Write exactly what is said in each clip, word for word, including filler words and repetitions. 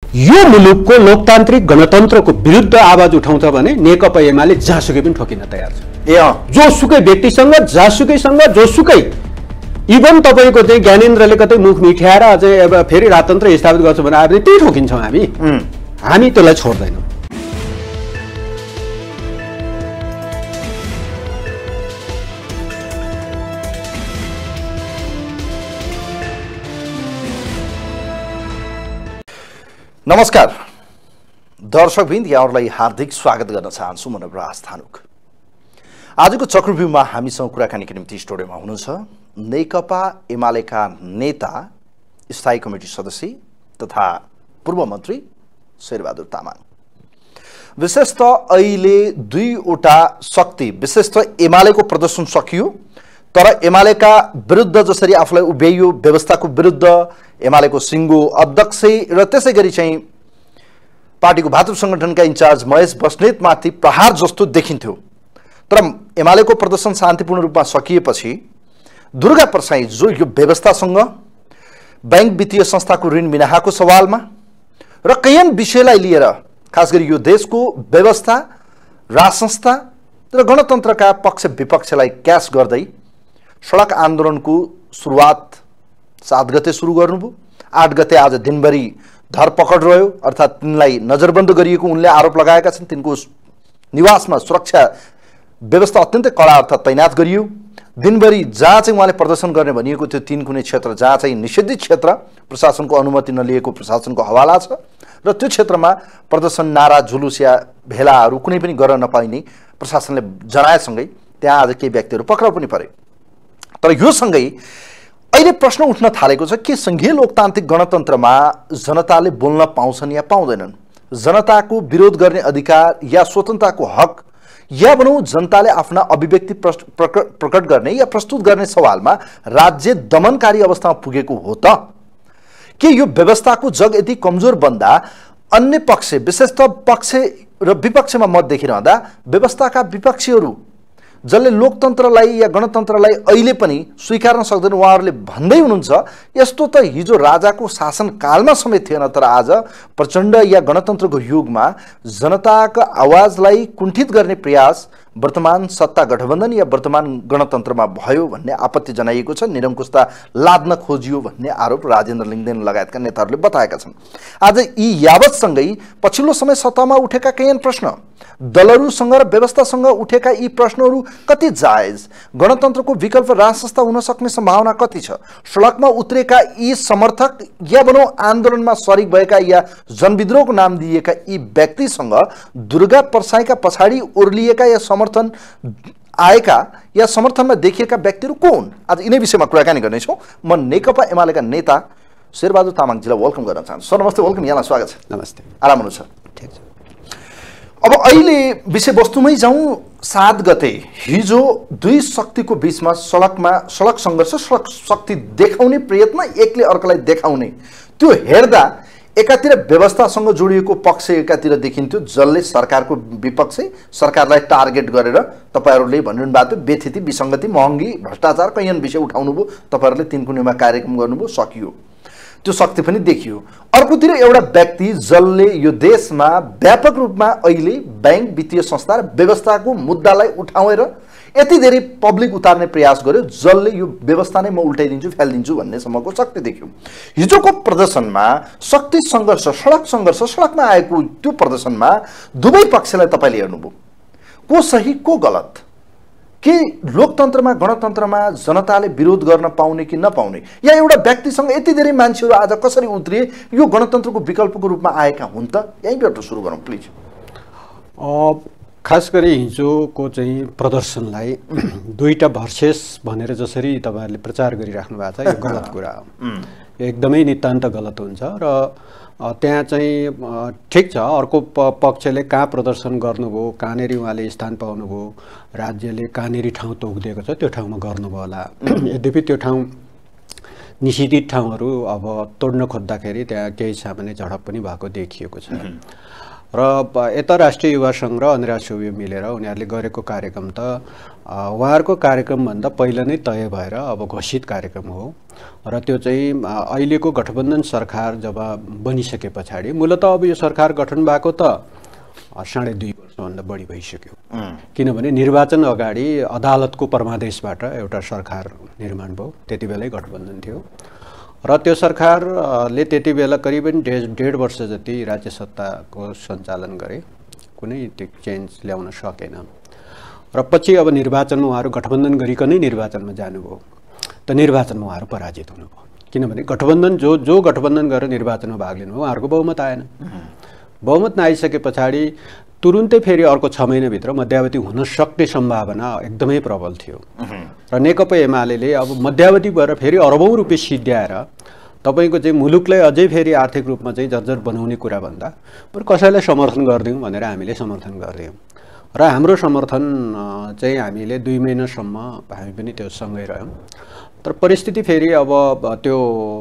यो मुलुकको लोकतान्त्रिक गणतन्त्रको विरुद्ध आवाज उठाउँछ भने नेकपा एमाले जहाँसुकै पनि ठोकिन तयार छ। ए जोसुकै व्यक्तिसँग जहाँसुकैसँग जोसुकै इभन तपाईको चाहिँ ज्ञानेन्द्रले कतै मुख मिठ्याएर अझै अब फेरि राजतन्त्र स्थापित गर्छ भने आफै त्यही ठोकिन्छौँ हामी। हामी त्यसलाई छोड्दैनौँ। नमस्कार दर्शकवृन्द, यहाँहरूलाई हार्दिक स्वागत गर्न चाहन्छु। म नवराज धानुक। आजको चक्रव्यूहमा हामीसँग कुराकानीको निम्ति स्टुडियोमा हुनुहुन्छ नेकपा एमालेका नेता, स्थायी कमिटी सदस्य तथा पूर्व मन्त्री शेरबहादुर तामाङ। विशेषतः अहिले दुईवटा शक्ति, विशेषतः एमालेको प्रदर्शन सकियो, तर एमालेका विरुद्ध जसरी आफूलाई उभ्याइयो, व्यवस्थाको विरुद्ध एमालेको सिङ्गो अध्यक्ष र त्यसै गरी चाहिँ पार्टीको भातृ सङ्गठनका इन्चार्ज महेश बस्नेतमाथि प्रहार जस्तो देखिन्थ्यो। तर एमालेको प्रदर्शन शान्तिपूर्ण रूपमा सकिएपछि दुर्गा परसाई जो यो व्यवस्थासँग, बैंक वित्तीय संस्थाको ऋण मिनाहाको सवालमा र कैयन विषयलाई लिएर, खास गरी यो देशको व्यवस्था, राज संस्था र गणतन्त्रका पक्ष विपक्षलाई क्यास गर्दै सडक आन्दोलनको सुरुवात सात गते सुरु गर्नुभयो। आठ गते आज दिनभरि धरपकड रह्यो, अर्थात् तिनलाई नजरबन्द गरिएको उनले आरोप लगाएका छन्। तिनको निवासमा सुरक्षा व्यवस्था अत्यन्तै कडा अर्थात् तैनात गरियो। दिनभरि जहाँ चाहिँ उहाँले प्रदर्शन गर्ने भनिएको थियो, तीन कुनै क्षेत्र जहाँ चाहिँ निषेधित क्षेत्र, प्रशासनको अनुमति नलिएको प्रशासनको हवाला छ र त्यो क्षेत्रमा प्रदर्शन, नारा, जुलुस या भेलाहरू कुनै पनि गर्न नपाइने प्रशासनले जनाएसँगै त्यहाँ आज केही व्यक्तिहरू पक्राउ पनि परे। तर यो सँगै अहिले प्रश्न उठ्न थालेको छ कि संघीय लोकतान्त्रिक गणतन्त्रमा जनताले बोल्न पाउँछन् या पाउँदैनन्? जनताको विरोध गर्ने अधिकार या स्वतन्त्रताको हक, या भनौँ जनताले आफ्ना अभिव्यक्ति प्रकट गर्ने या प्रस्तुत गर्ने सवालमा राज्य दमनकारी अवस्थामा पुगेको हो त? के यो व्यवस्थाको जग यति कमजोर बन्दा अन्य पक्ष, विशेषतः पक्ष र विपक्षमा मत देखिरहँदा व्यवस्थाका विपक्षीहरू जसले लोकतन्त्रलाई या गणतन्त्रलाई अहिले पनि स्वीकार्न सक्दैन, उहाँहरूले भन्दै हुनुहुन्छ यस्तो त हिजो राजाको शासनकालमा समेत थिएन, तर आज प्रचण्ड या गणतन्त्रको युगमा जनताका आवाजलाई कुण्ठित गर्ने प्रयास वर्तमान सत्ता गठबन्धन या वर्तमान गणतन्त्रमा भयो भन्ने आपत्ति जनाइएको छ। निरङ्कुशता लाद्न खोजियो भन्ने आरोप राजेन्द्र लिङ्गदेन लगायतका नेताहरूले बताएका छन्। आज यी यावतसँगै पछिल्लो समय सत्तामा उठेका कैयन प्रश्न, दलहरूसँग र व्यवस्थासँग उठेका यी प्रश्नहरू कति जायज, गणतन्त्रको विकल्प राज संस्था हुन सक्ने सम्भावना कति छ, सडकमा उत्रेका यी समर्थक या भनौँ आन्दोलनमा सरिक भएका या जनविद्रोहको नाम दिएका यी व्यक्तिसँग दुर्गा परसाईका पछाडि ओर्लिएका या समर्थन आएका या समर्थनमा देखिएका व्यक्तिहरू को हुन्? आज यिनै विषयमा कुराकानी गर्नेछौँ। म नेकपा एमालेका नेता शेरबहादुर तामाङजीलाई वेलकम गर्न चाहन्छु। सर नमस्ते, वेलकम, यहाँलाई स्वागत छ। नमस्ते, आराम हुनुहुन्छ? ठिक छ। अब अहिले विषयवस्तुमै जाउँ। सात गते हिजो दुई शक्तिको बीचमा सडकमा सडक सङ्घर्ष, सडक शक्ति देखाउने प्रयत्न, एकले अर्कालाई देखाउने, त्यो हेर्दा एकातिर व्यवस्थासँग जोडिएको पक्ष एकातिर देखिन्थ्यो, जसले सरकारको विपक्ष, सरकारलाई टार्गेट गरेर तपाईँहरूले भनिरहनु भएको थियो बेथिति, विसङ्गति, महँगी, भ्रष्टाचार कैयन विषय उठाउनुभयो, तपाईँहरूले तीन कुनेमा कार्यक्रम गर्नुभयो, सकियो, त्यो शक्ति पनि देखियो। अर्कोतिर एउटा व्यक्ति जसले यो देशमा व्यापक रूपमा अहिले बैंक वित्तीय संस्था र व्यवस्थाको मुद्दालाई उठाएर यति धेरै पब्लिक उतार्ने प्रयास गर्यो, जसले यो व्यवस्था नै म उल्टाइदिन्छु, फ्यालिदिन्छु भन्नेसम्मको शक्ति देख्यो। हिजोको प्रदर्शनमा शक्ति सङ्घर्ष, सडक सङ्घर्ष, सडकमा आएको त्यो प्रदर्शनमा दुवै पक्षलाई तपाईँले हेर्नुभयो, को सही को गलत? के लोकतन्त्रमा, गणतन्त्रमा जनताले विरोध गर्न पाउने कि नपाउने, या एउटा व्यक्तिसँग यति धेरै मान्छेहरू आज कसरी उत्रिए यो गणतन्त्रको विकल्पको रूपमा आएका हुन् त? यहीँबाट सुरु गरौँ प्लिज। खास गरी हिजोको चाहिँ प्रदर्शनलाई दुईटा भर्सेस भनेर जसरी तपाईँहरूले प्रचार गरिराख्नु भएको छ, यो गलत कुरा हो, एकदमै नितान्त गलत हुन्छ। र त्यहाँ चाहिँ ठिक छ, अर्को पक्षले कहाँ प्रदर्शन गर्नुभयो, कहाँनिर उहाँले स्थान पाउनुभयो, राज्यले कहाँनिर ठाउँ तोकिदिएको छ त्यो ठाउँमा गर्नुभयो होला। यद्यपि त्यो ठाउँ निषेधित ठाउँहरू अब तोड्न खोज्दाखेरि त्यहाँ केही सामान्य झडप पनि भएको देखिएको छ। र यता राष्ट्रिय युवा सङ्घ र अन्तर्राष्ट्रिय युवा मिलेर उनीहरूले गरेको कार्यक्रम त उहाँहरूको कार्यक्रमभन्दा पहिला नै तय भएर अब घोषित कार्यक्रम हो र त्यो चाहिँ अहिलेको गठबन्धन सरकार जब बनिसके पछाडि मूलत अब यो सरकार गठन भएको त साढे दुई वर्षभन्दा बढी भइसक्यो। किनभने निर्वाचन अगाडि अदालतको परमादेशबाट एउटा सरकार निर्माण भयो, त्यति बेलै गठबन्धन थियो र त्यो सरकारले त्यति बेला करिबन डेढ डेढ वर्ष जति राज्य सत्ताको सञ्चालन गरे, कुनै त्यो चेन्ज ल्याउन सकेन र पछि अब निर्वाचनमा उहाँहरू गठबन्धन गरिकनै निर्वाचनमा जानुभयो त निर्वाचनमा उहाँहरू पराजित हुनुभयो। किनभने गठबन्धन जो जो गठबन्धन गरेर निर्वाचनमा भाग लिनुभयो उहाँहरूको बहुमत आएन। बहुमत नआइसके पछाडि तुरुन्तै फेरि अर्को छ महिनाभित्र मध्यावधि हुन सक्ने सम्भावना एकदमै प्रबल थियो र नेकपा एमाले अब मध्यावधि भएर फेरि अरबौँ रुपियाँ सिद्ध्याएर तपाईँको चाहिँ मुलुकलाई अझै फेरि आर्थिक रूपमा चाहिँ जर्जर बनाउने कुरा भन्दा बरु कसैलाई समर्थन गरिदिउँ भनेर हामीले समर्थन गरिदियौँ र हाम्रो समर्थन चाहिँ हामीले दुई महिनासम्म हामी पनि त्यो सँगै रह्यौँ। तर परिस्थिति फेरि अब त्यो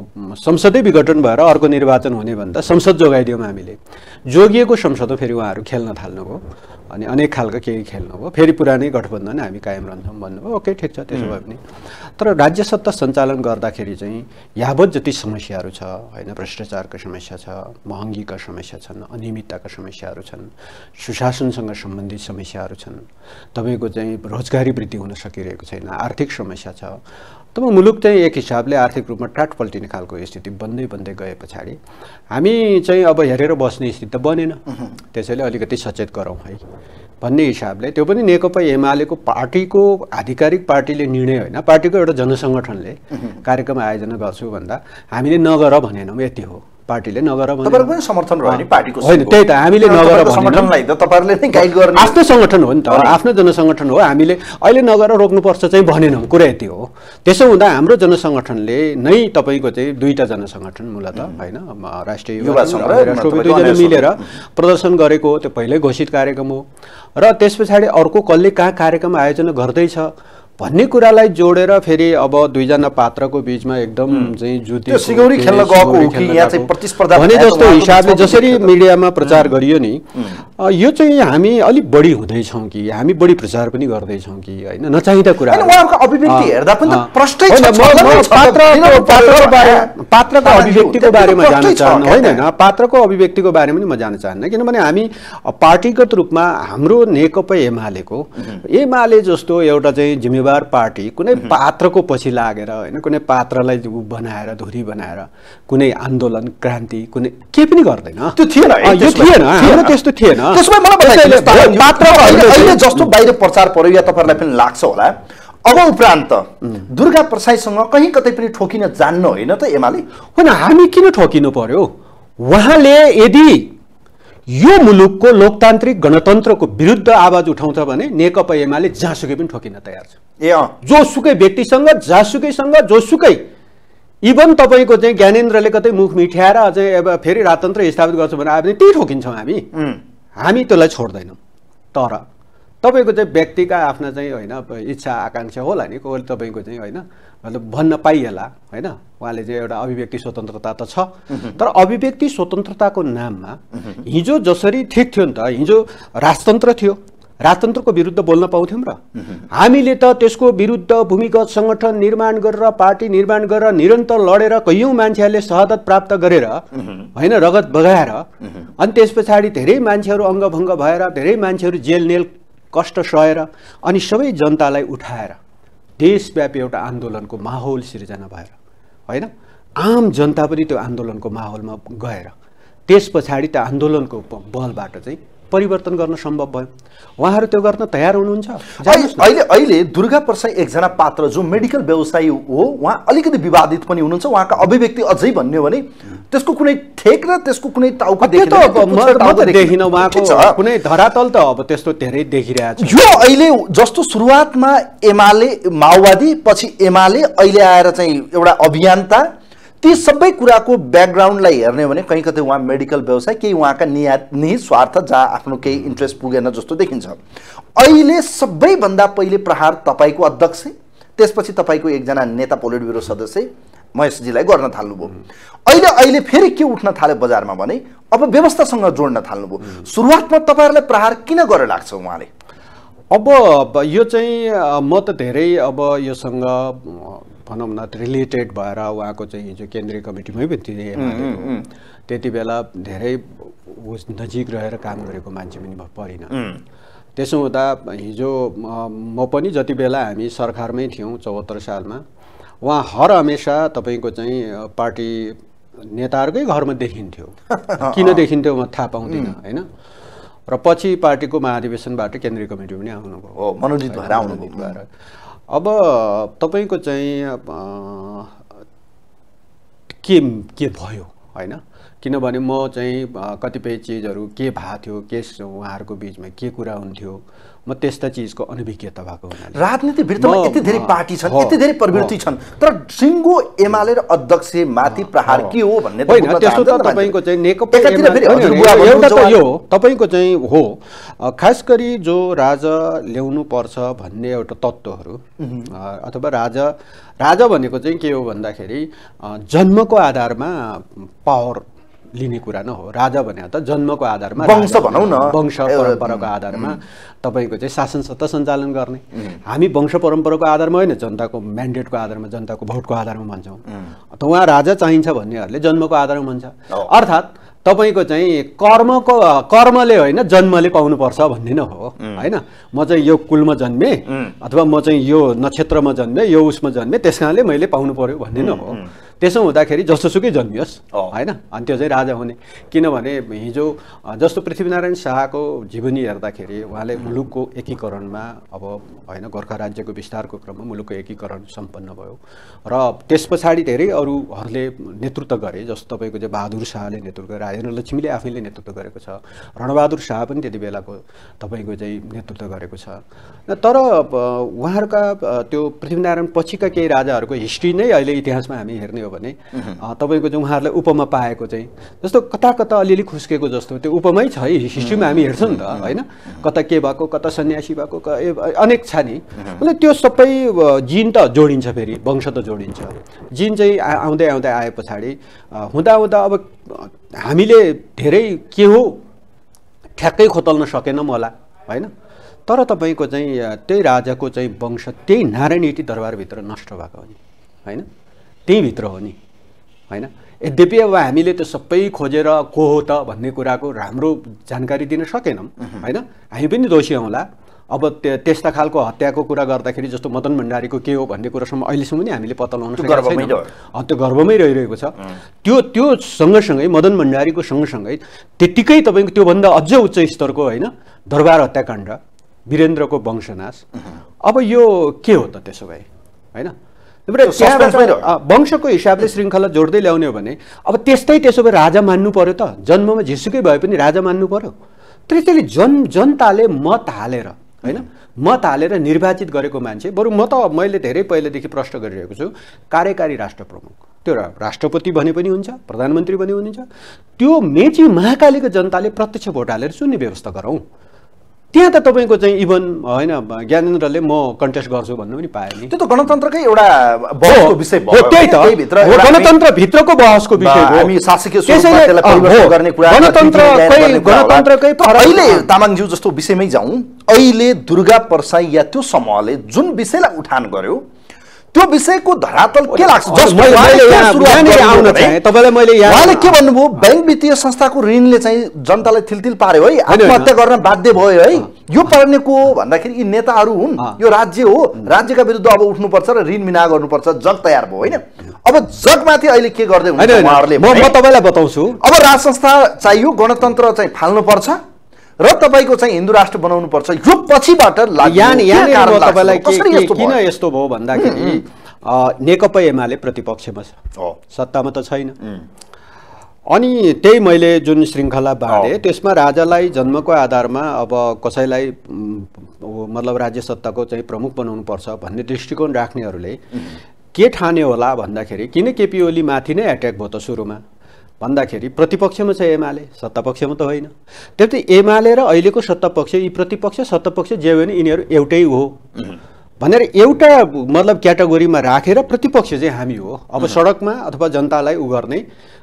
संसदै विघटन भएर अर्को निर्वाचन हुने भन्दा संसद जोगाइदियौँ हामीले। जोगिएको संसदमा फेरि उहाँहरू खेल्न थाल्नुभयो अनि अनेक खालका केही खेल्नुभयो, फेरि पुरानै गठबन्धन हामी कायम रहन्छौँ भन्नुभयो। ओके, ठिक छ, त्यसो भए पनि तर राज्य सत्ता सञ्चालन गर्दाखेरि चाहिँ यावत जति समस्याहरू छ होइन, भ्रष्टाचारको समस्या छ, महँगीका समस्या छन्, अनियमितताका समस्याहरू छन्, सुशासनसँग सम्बन्धित समस्याहरू छन्, तपाईँको चाहिँ रोजगारी वृद्धि हुन सकिरहेको छैन, आर्थिक समस्या छ, तब मुलुक चाहिँ एक हिसाबले आर्थिक रूपमा टाट पल्टिने खालको स्थिति बन्दै बन्दै गए पछाडि हामी चाहिँ अब हेरेर बस्ने स्थिति त बनेन। त्यसैले अलिकति सचेत गरौँ है भन्ने हिसाबले, त्यो पनि नेकपा एमालेको पार्टीको आधिकारिक पार्टीले निर्णय होइन, पार्टीको एउटा जनसङ्गठनले कार्यक्रम आयोजना गर्छु भन्दा हामीले नगर भनेनौँ, यति हो। पार्टीले नगर तपाईहरुको पनि समर्थन रह्यो नि पार्टीको होइन, त्यही त हामीले नगर समर्थनलाई त तपाईहरुले नै गाइड गर्ने आफ्नो सङ्गठन हो नि त, आफ्नो जनसङ्गठन हो। हामीले अहिले नगर रोक्नुपर्छ चाहिँ भनेनौँ, कुरा यति हो। त्यसो हुँदा हाम्रो जनसङ्गठनले नै तपाईँको चाहिँ दुईटा जनसङ्गठन मूलत होइन, राष्ट्रिय युवा सङ्घ र राष्ट्रपति दुईजना मिलेर प्रदर्शन गरेको त्यो पहिल्यै घोषित कार्यक्रम हो र त्यस पछाडि अर्को कसले कहाँ कार्यक्रम आयोजना गर्दैछ भन्ने कुरालाई जोडेर फेरि अब दुईजना पात्रको बीचमा एकदम चाहिँ जुती सिगौरी खेल्न गएको हो कि यहाँ चाहिँ प्रतिस्पर्धा भने जस्तो हिसाबले जसरी मिडियामा प्रचार गरियो नि, यो चाहिँ हामी अलिक बढी हुँदैछौँ कि हामी बढी प्रचार पनि गर्दैछौँ कि होइन, नचाहिँदा कुरा उहाँको अभिव्यक्ति हेर्दा पनि त प्रष्टै छ। पात्रको अभिव्यक्तिको बारेमा जान चाहन्न, होइन होइन, पात्रको अभिव्यक्तिको बारेमा पनि म जान चाहन्न। किनभने हामी पार्टीगत रूपमा हाम्रो नेकपा एमालेको एमाले जस्तो एउटा चाहिँ जिम्मेवार पार्टी कुनै पात्रको पछि लागेर होइन, कुनै पात्रलाई बनाएर धुरी बनाएर कुनै आन्दोलन क्रान्ति कुनै के पनि गर्दैन। त्यो थिएन, यो थिएन, हाम्रो त्यस्तो थिएन। त्यसमै मलाई बताइदिनुहोस्, पात्र अहिले जस्तो बाहिर प्रचार पर्यो या तपाईहरुलाई पनि लाग्छ होला, अब उपरान्त दुर्गा प्रसाईसँग कहीँ कतै पनि ठोकिन जान्न होइन त एमाले? होइन, हामी किन ठोकिनु पर्यो? उहाँले यदि यो मुलुकको लोकतान्त्रिक गणतन्त्रको विरुद्ध आवाज उठाउँछ भने नेकपा एमाले जहाँसुकै पनि ठोकिन तयार छ। ए अँ, जोसुकै व्यक्तिसँग, जहाँसुकैसँग, जोसुकै, इभन तपाईँको चाहिँ ज्ञानेन्द्रले कतै मुख मिठ्याएर अझै अब फेरि राजतन्त्र स्थापित गर्छ भने आयो भने त्यही ठोकिन्छौँ हामी। हामी त्यसलाई छोड्दैनौँ। तर तपाईँको चाहिँ व्यक्तिका आफ्ना चाहिँ होइन इच्छा आकाङ्क्षा होला नि, कोही तपाईँको चाहिँ होइन मतलब भन्न पाइएला होइन, उहाँले चाहिँ एउटा अभिव्यक्ति स्वतन्त्रता त छ, तर अभिव्यक्ति स्वतन्त्रताको नाममा हिजो जसरी ठिक थियो नि त, हिजो राजतन्त्र थियो, राजतन्त्रको विरुद्ध बोल्न पाउँथ्यौँ र हामीले त त्यसको विरुद्ध भूमिगत सङ्गठन निर्माण गरेर पार्टी निर्माण गरेर निरन्तर लडेर कैयौँ मान्छेहरूले शहादत प्राप्त गरेर होइन, रगत बगाएर अनि त्यस पछाडि धेरै मान्छेहरू अङ्गभङ्ग भएर धेरै मान्छेहरू जेल नेल कष्ट सहेर अनि सबै जनतालाई उठाएर देशव्यापी एउटा आन्दोलनको माहौल सिर्जना भएर होइन, आम जनता पनि त्यो आन्दोलनको माहौलमा गएर त्यस पछाडि त्यो आन्दोलनको बलबाट चाहिँ परिवर्तन गर्न सम्भव भयो। उहाँहरू त्यो गर्न तयार हुनुहुन्छ? अहिले अहिले दुर्गा प्रसाई एकजना पात्र जो मेडिकल व्यवसायी हो, उहाँ अलिकति विवादित पनि हुनुहुन्छ। उहाँका अभिव्यक्ति अझै भन्यो भने त्यसको कुनै ठेक र त्यसको कुनै टाउको देखिन, उहाँको कुनै धरातल त अब त्यस्तो धेरै देखिरहेको छ। यो अहिले जस्तो सुरुवातमा एमाले माओवादी, पछि एमाले, अहिले आएर चाहिँ एउटा अभियन्ता, ती सबै कुराको ब्याकग्राउन्डलाई हेर्ने हो भने कहीँ कतै उहाँ मेडिकल व्यवसाय, केही उहाँका निहित निहित स्वार्थ जहाँ आफ्नो केही इन्ट्रेस्ट पुगेन जस्तो देखिन्छ। अहिले सबैभन्दा पहिले प्रहार तपाईँको अध्यक्ष, त्यसपछि तपाईँको एकजना नेता पोलिट ब्युरो सदस्य महेशजीलाई गर्न थाल्नुभयो। अहिले अहिले फेरि के उठ्न थाल्यो बजारमा भने अब व्यवस्थासँग जोड्न थाल्नुभयो। सुरुवातमा तपाईँहरूलाई प्रहार किन गरेर लाग्छ उहाँले? अब यो चाहिँ म त धेरै अब योसँग भनौँ न रिलेटेड भएर उहाँको चाहिँ हिजो केन्द्रीय कमिटीमै पनि थिएँ, त्यति बेला धेरै उस नजिक रहेर काम गरेको मान्छे पनि परिनँ। त्यसो हुँदा हिजो म पनि जति बेला हामी सरकारमा थियौँ चौहत्तर सालमा, उहाँ हर हमेसा तपाईँको चाहिँ पार्टी नेताहरूकै घरमा देखिन्थ्यो। किन देखिन्थ्यो म थाहा पाउँदिनँ होइन। र पछि पार्टीको महाधिवेशनबाट केन्द्रीय कमिटी पनि आउनुभयो, मनोजित भएर आउनुभयो भएर। अब तपाईँको चाहिँ के के भयो होइन, किनभने म चाहिँ कतिपय चिजहरू के भएको थियो, के उहाँहरूको बिचमा के कुरा हुन्थ्यो, म त्यस्ता चिजको अनभिज्ञता भएको हुनाले। राजनीतिभित्रमा यति धेरै पार्टी छन्, यति धेरै प्रवृत्ति छन्, तर सिङ्गो एमाले र अध्यक्ष माथि प्रहार के हो भन्ने त होइन। त्यसो त तपाईँको चाहिँ नेकपा एउटा त यो तपाईँको चाहिँ हो, खास गरी जो राजा ल्याउनु पर्छ भन्ने एउटा तत्त्वहरू अथवा राजा राजा भनेको चाहिँ के हो भन्दाखेरि जन्मको आधारमा पावर लिने कुरा न हो। राजा भने त जन्मको आधारमा वंश भनौँ न, वंश परम्पराको आधारमा तपाईँको चाहिँ शासन सत्ता सञ्चालन गर्ने। हामी वंश परम्पराको आधारमा होइन, जनताको म्यान्डेटको आधारमा, जनताको भोटको आधारमा भन्छौँ। त उहाँ राजा चाहिन्छ भन्नेहरूले जन्मको आधारमा भन्छ। अर्थात् तपाईँको चाहिँ कर्मको कर्मले होइन जन्मले पाउनुपर्छ भन्ने न हो होइन। म चाहिँ यो कुलमा जन्मेँ अथवा म चाहिँ यो नक्षत्रमा जन्मेँ, यो उसमा जन्मेँ, त्यस कारणले मैले पाउनु पर्यो भन्ने न हो। त्यसो हुँदाखेरि जस्तोसुकै जन्मियोस् होइन, अनि त्यो चाहिँ राजा हुने। किनभने हिजो जस्तो पृथ्वीनारायण शाहको जीवनी हेर्दाखेरि उहाँले मुलुकको एकीकरणमा अब होइन गोर्खा राज्यको विस्तारको क्रममा मुलुकको एकीकरण सम्पन्न भयो र त्यस पछाडि धेरै अरूहरूले नेतृत्व गरे। जस्तो तपाईँको चाहिँ बहादुर शाहले नेतृत्व गरे, राजेन्द्र लक्ष्मीले आफैले नेतृत्व गरेको छ, रणबहादुर शाह पनि त्यति बेलाको तपाईँको चाहिँ नेतृत्व गरेको छ। तर उहाँहरूका त्यो पृथ्वीनारायण पछिका केही राजाहरूको हिस्ट्री नै अहिले इतिहासमा हामी हेर्ने हो भने तपाईँको चाहिँ उहाँहरूलाई उपमा पाएको चाहिँ जस्तो कता कता अलिअलि खुस्केको जस्तो त्यो उपमै छ है, हिस्ट्रीमा हामी हेर्छौँ नि त होइन। कता के भएको, कता सन्यासी भएको, अनेक छ नि। मतलब त्यो सबै जिन त जोडिन्छ, फेरि वंश त जोडिन्छ। जिन चाहिँ आउँदै आउँदै आए पछाडि हुँदा हुँदा अब हामीले धेरै के हो ठ्याक्कै खोतल्न सकेनौँ होला होइन। तर तपाईँको चाहिँ त्यही राजाको चाहिँ वंश त्यही नारायणहिटी दरबारभित्र नष्ट भएको हो नि होइन, त्यहीँभित्र हो नि होइन। यद्यपि अब हामीले त्यो सबै खोजेर को हो त भन्ने कुराको राम्रो जानकारी दिन सकेनौँ होइन। हामी पनि दोषी हौँला। अब त्यस्ता खालको हत्याको कुरा गर्दाखेरि जस्तो मदन भण्डारीको के हो भन्ने कुरासम्म अहिलेसम्म नि हामीले पत्ता लगाउन सकेका छैनौँ। त्यो गर्वमै रहिरहेको छ। त्यो त्यो सँगसँगै मदन भण्डारीको सँगसँगै त्यत्तिकै तपाईँको त्योभन्दा अझ उच्च स्तरको होइन दरबार हत्याकाण्ड, वीरेन्द्रको वंशनाश। अब यो के हो त त्यसो भए होइन। वंशको हिसाबले श्रृङ्खला जोड्दै ल्याउने हो भने अब त्यस्तै त्यसो भए राजा मान्नु पर्यो त, जन्ममा जेसुकै भए पनि राजा मान्नु पर्यो। त्यसैले जन जनताले मत हालेर होइन, मत हालेर निर्वाचित गरेको मान्छे, बरु म त मैले धेरै पहिलेदेखि प्रश्न गरिरहेको छु, कार्यकारी राष्ट्र प्रमुख त्यो राष्ट्रपति भने पनि हुन्छ, प्रधानमन्त्री भने पनि हुन्छ, त्यो मेची महाकालीको जनताले प्रत्यक्ष भोट हालेर चुन्ने व्यवस्था गरौँ। त्यहाँ त तपाईँको चाहिँ इभन होइन ज्ञानेन्द्रले म कन्टेस्ट गर्छु भन्नु पनि पाएँ नि। त्यो त गणतन्त्रकै एउटा बहसको विषय भयो। त्यही त गणतन्त्र भित्रको बहसको विषय हो। हामी शासकीय स्वरूपलाई परिवर्तन गर्ने कुरा गणतन्त्रकै गणतन्त्रकै अहिले तामाङज्यू जस्तो विषयमै जाउँ। अहिले दुर्गा परसाई या त्यो समूहले जुन विषयलाई उठान गर्यो त्यो विषयको धरातल के लाग्छ? उहाँले के भन्नुभयो, बैंक वित्तीय संस्थाको ऋणले चाहिँ जनतालाई थिलथिल पार्यो है, आत्महत्या गर्न बाध्य भयो है। यो पर्ने को हो भन्दाखेरि यी नेताहरू हुन्, यो राज्य हो, राज्यका विरुद्ध अब उठ्नुपर्छ र ऋण मिना गर्नुपर्छ, जग तयार भयो होइन। अब जगमाथि अहिले के गर्दै हुनुहुन्छ उहाँहरूले? म तपाईँलाई बताउँछु। अब राज संस्था चाहियो, गणतन्त्र चाहिँ फाल्नुपर्छ र तपाईँको चाहिँ हिन्दू राष्ट्र बनाउनु पर्छ। यो पछिबाट किन यस्तो भयो भन्दाखेरि नेकपा एमाले प्रतिपक्षमा छ, सत्तामा त छैन। अनि त्यही मैले जुन श्रृङ्खला बाँधेँ त्यसमा राजालाई जन्मको आधारमा अब कसैलाई मतलब राज्य सत्ताको चाहिँ प्रमुख बनाउनु पर्छ भन्ने दृष्टिकोण राख्नेहरूले के ठाने होला भन्दाखेरि किन केपी ओली माथि नै एट्याक भयो त सुरुमा भन्दाखेरि प्रतिपक्षमा छ एमाले, सत्तापक्षमा त होइन। त्यति एमाले र अहिलेको सत्तापक्ष, यी प्रतिपक्ष सत्तापक्ष जे भने यिनीहरू एउटै हो भनेर एउटा मतलब क्याटेगोरीमा राखेर प्रतिपक्ष चाहिँ हामी हो। अब सडकमा अथवा जनतालाई उ गर्ने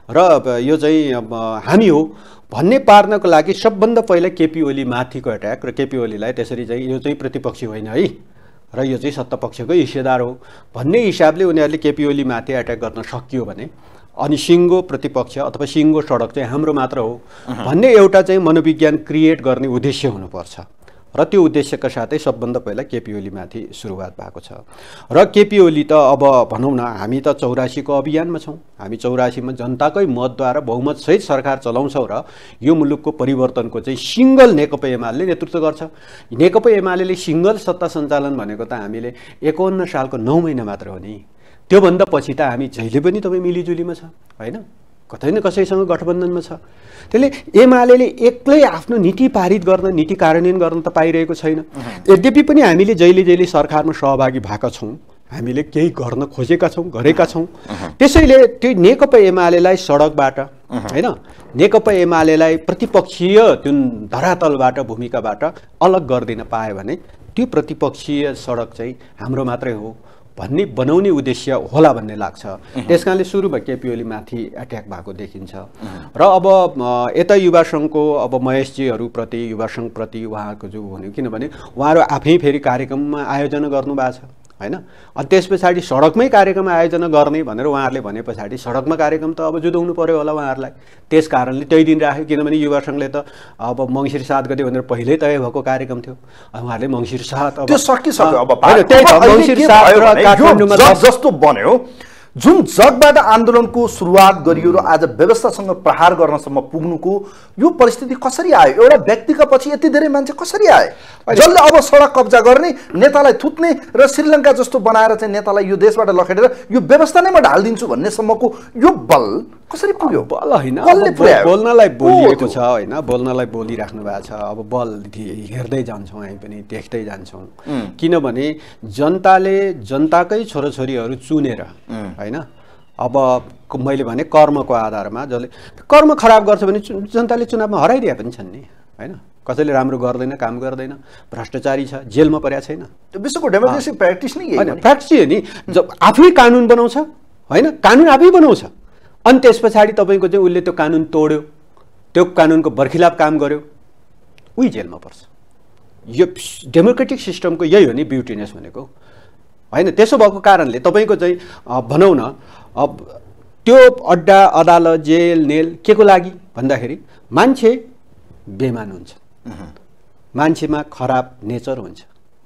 र यो चाहिँ हामी हो भन्ने पार्नको लागि सबभन्दा पहिला केपी ओली माथिको एट्याक र केपी ओलीलाई त्यसरी चाहिँ यो चाहिँ प्रतिपक्षी होइन है र यो चाहिँ सत्तापक्षको हिस्सेदार हो भन्ने हिसाबले उनीहरूले केपी ओली माथि एट्याक गर्न सकियो भने अनि सिङ्गो प्रतिपक्ष अथवा सिङ्गो सडक चाहिँ हाम्रो मात्र हो भन्ने एउटा चाहिँ मनोविज्ञान क्रिएट गर्ने उद्देश्य हुनुपर्छ र त्यो उद्देश्यका साथै सबभन्दा पहिला केपी ओलीमाथि सुरुवात भएको छ। र केपी ओली त अब भनौँ न हामी त चौरासीको अभियानमा छौँ, हामी चौरासीमा जनताकै मतद्वारा बहुमतसहित सरकार चलाउँछौँ र यो मुलुकको परिवर्तनको चाहिँ सिङ्गल नेकपा एमाले नेतृत्व गर्छ। नेकपा एमाले सिङ्गल सत्ता सञ्चालन भनेको त हामीले एकाउन्न सालको नौ महिना मात्र हो नि, त्योभन्दा पछि त हामी जहिले पनि तपाईँ मिलिजुलीमा छ होइन, कतै न कसैसँग गठबन्धनमा छ। त्यसले एमाले एक्लै आफ्नो नीति पारित गर्न नीति कार्यान्वयन गर्न त पाइरहेको छैन। यद्यपि पनि हामीले जहिले जहिले सरकारमा सहभागी भएका छौँ, हामीले केही गर्न खोजेका छौँ, गरेका छौँ। त्यसैले त्यो नेकपा एमालेलाई सडकबाट होइन, नेकपा एमालेलाई प्रतिपक्षीय जुन धरातलबाट भूमिकाबाट अलग गरिदिन पायो भने त्यो प्रतिपक्षीय सडक चाहिँ हाम्रो मात्रै हो भन्ने बनाउने उद्देश्य होला भन्ने लाग्छ। त्यसकारणले सुरुमा केपी ओली माथि एट्याक भएको देखिन्छ। र अब यता युवा सङ्घको अब महेशजीहरूप्रति युवा सङ्घप्रति उहाँको जो भन्यो, किनभने उहाँहरू आफै फेरि कार्यक्रममा आयोजना गर्नुभएको छ होइन, अनि त्यस पछाडि सडकमै कार्यक्रम आयोजना गर्ने भनेर उहाँहरूले भने पछाडि सडकमा कार्यक्रम त अब जुदाउनु पर्यो होला उहाँहरूलाई। त्यस कारणले त्यही दिन राख्यो, किनभने युवा सङ्घले त अब मङ्सिर सात गते भनेर पहिल्यै तय भएको कार्यक्रम थियो, उहाँहरूले मङ्सिर सात अब त्यो सकिसक्यो। अब मङ्सिर सात र काठमाडौँमा जस्तो बन्यो जुन जगबाट आन्दोलनको सुरुवात गरियो र आज व्यवस्थासँग प्रहार गर्नसम्म पुग्नुको यो परिस्थिति कसरी आयो? एउटा व्यक्तिका पछि यति धेरै मान्छे कसरी आए जसले अब सडक कब्जा गर्ने, नेतालाई थुत्ने र श्रीलङ्का जस्तो बनाएर चाहिँ नेतालाई यो देशबाट लखेटेर यो व्यवस्था नै म ढालिदिन्छु भन्नेसम्मको यो बल कसरी पुग्यो? बल होइन, बोल्नलाई बोलिएको छ होइन, बोल्नलाई बोलिराख्नु भएको छ। अब बल हेर्दै जान्छौँ हामी पनि, देख्दै जान्छौँ, किनभने जनताले जनताकै छोराछोरीहरू चुनेर होइन, अब मैले भने कर्मको आधारमा जसले कर्म खराब गर्छ भने जनताले चुनावमा हराइदिए पनि छन् नि होइन, कसैले राम्रो गर्दैन, काम गर्दैन, भ्रष्टाचारी छ, जेलमा परेको छैन। विश्वको डेमोक्रेसी प्र्याक्टिस नै होइन, प्र्याक्टिस हो नि, जब आफै कानुन बनाउँछ होइन, कानुन आफै बनाउँछ अनि त्यस पछाडि तपाईँको चाहिँ उसले त्यो कानुन तोड्यो, त्यो कानुनको बर्खिलाफ काम गर्यो, उही जेलमा पर्छ। यो डेमोक्रेटिक सिस्टमको यही हो नि ब्युटिनेस भनेको होइन। त्यसो भएको कारणले तपाईँको चाहिँ भनौँ न अब त्यो अड्डा अदालत जेल नेल के को लागि भन्दाखेरि मान्छे बेइमान हुन्छ, मान्छेमा खराब नेचर हुन्छ।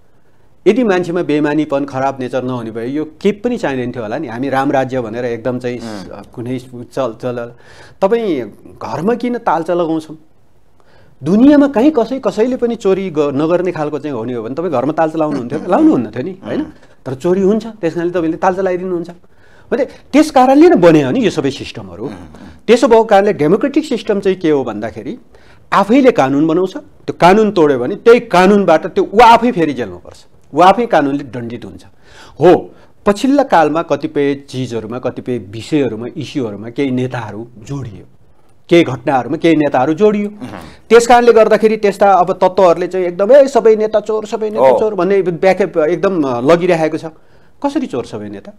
यदि मान्छेमा बेइमानीपन खराब नेचर नहुने भए यो के पनि चाहिँदैन थियो होला नि, हामी राम राज्य भनेर एकदम चाहिँ कुनै चल चल तपाईँ घरमा किन तालचा लगाउँछौँ? दुनियाँमा कहीँ कसै कसैले पनि चोरी नगर्ने खालको चाहिँ हुने हो भने तपाईँ घरमा तालचा लाउनुहुन्थ्यो लाउनुहुन्न थियो नि होइन, तर चोरी हुन्छ त्यस कारणले तपाईँले तालचा लगाइदिनुहुन्छ भने त्यस कारणले नै बने हो नि यो सबै सिस्टमहरू। त्यसो भएको कारणले डेमोक्रेटिक सिस्टम चाहिँ के हो भन्दाखेरि आफैले कानुन बनाउँछ, त्यो कानुन तोड्यो भने त्यही कानुनबाट त्यो ऊ आफै फेरि जेलमा पर्छ, ऊ आफै कानुनले दण्डित हुन्छ। हो, पछिल्ला कालमा कतिपय चिजहरूमा कतिपय विषयहरूमा इस्युहरूमा केही नेताहरू जोडियो, केही घटनाहरूमा केही नेताहरू जोडियो, त्यस कारणले गर्दाखेरि त्यस्ता अब तत्त्वहरूले चाहिँ एकदमै सबै नेता चोर सबै नेता चोर भन्ने व्याख्या एकदम लगिरहेको छ। कसरी चोर सबै नेता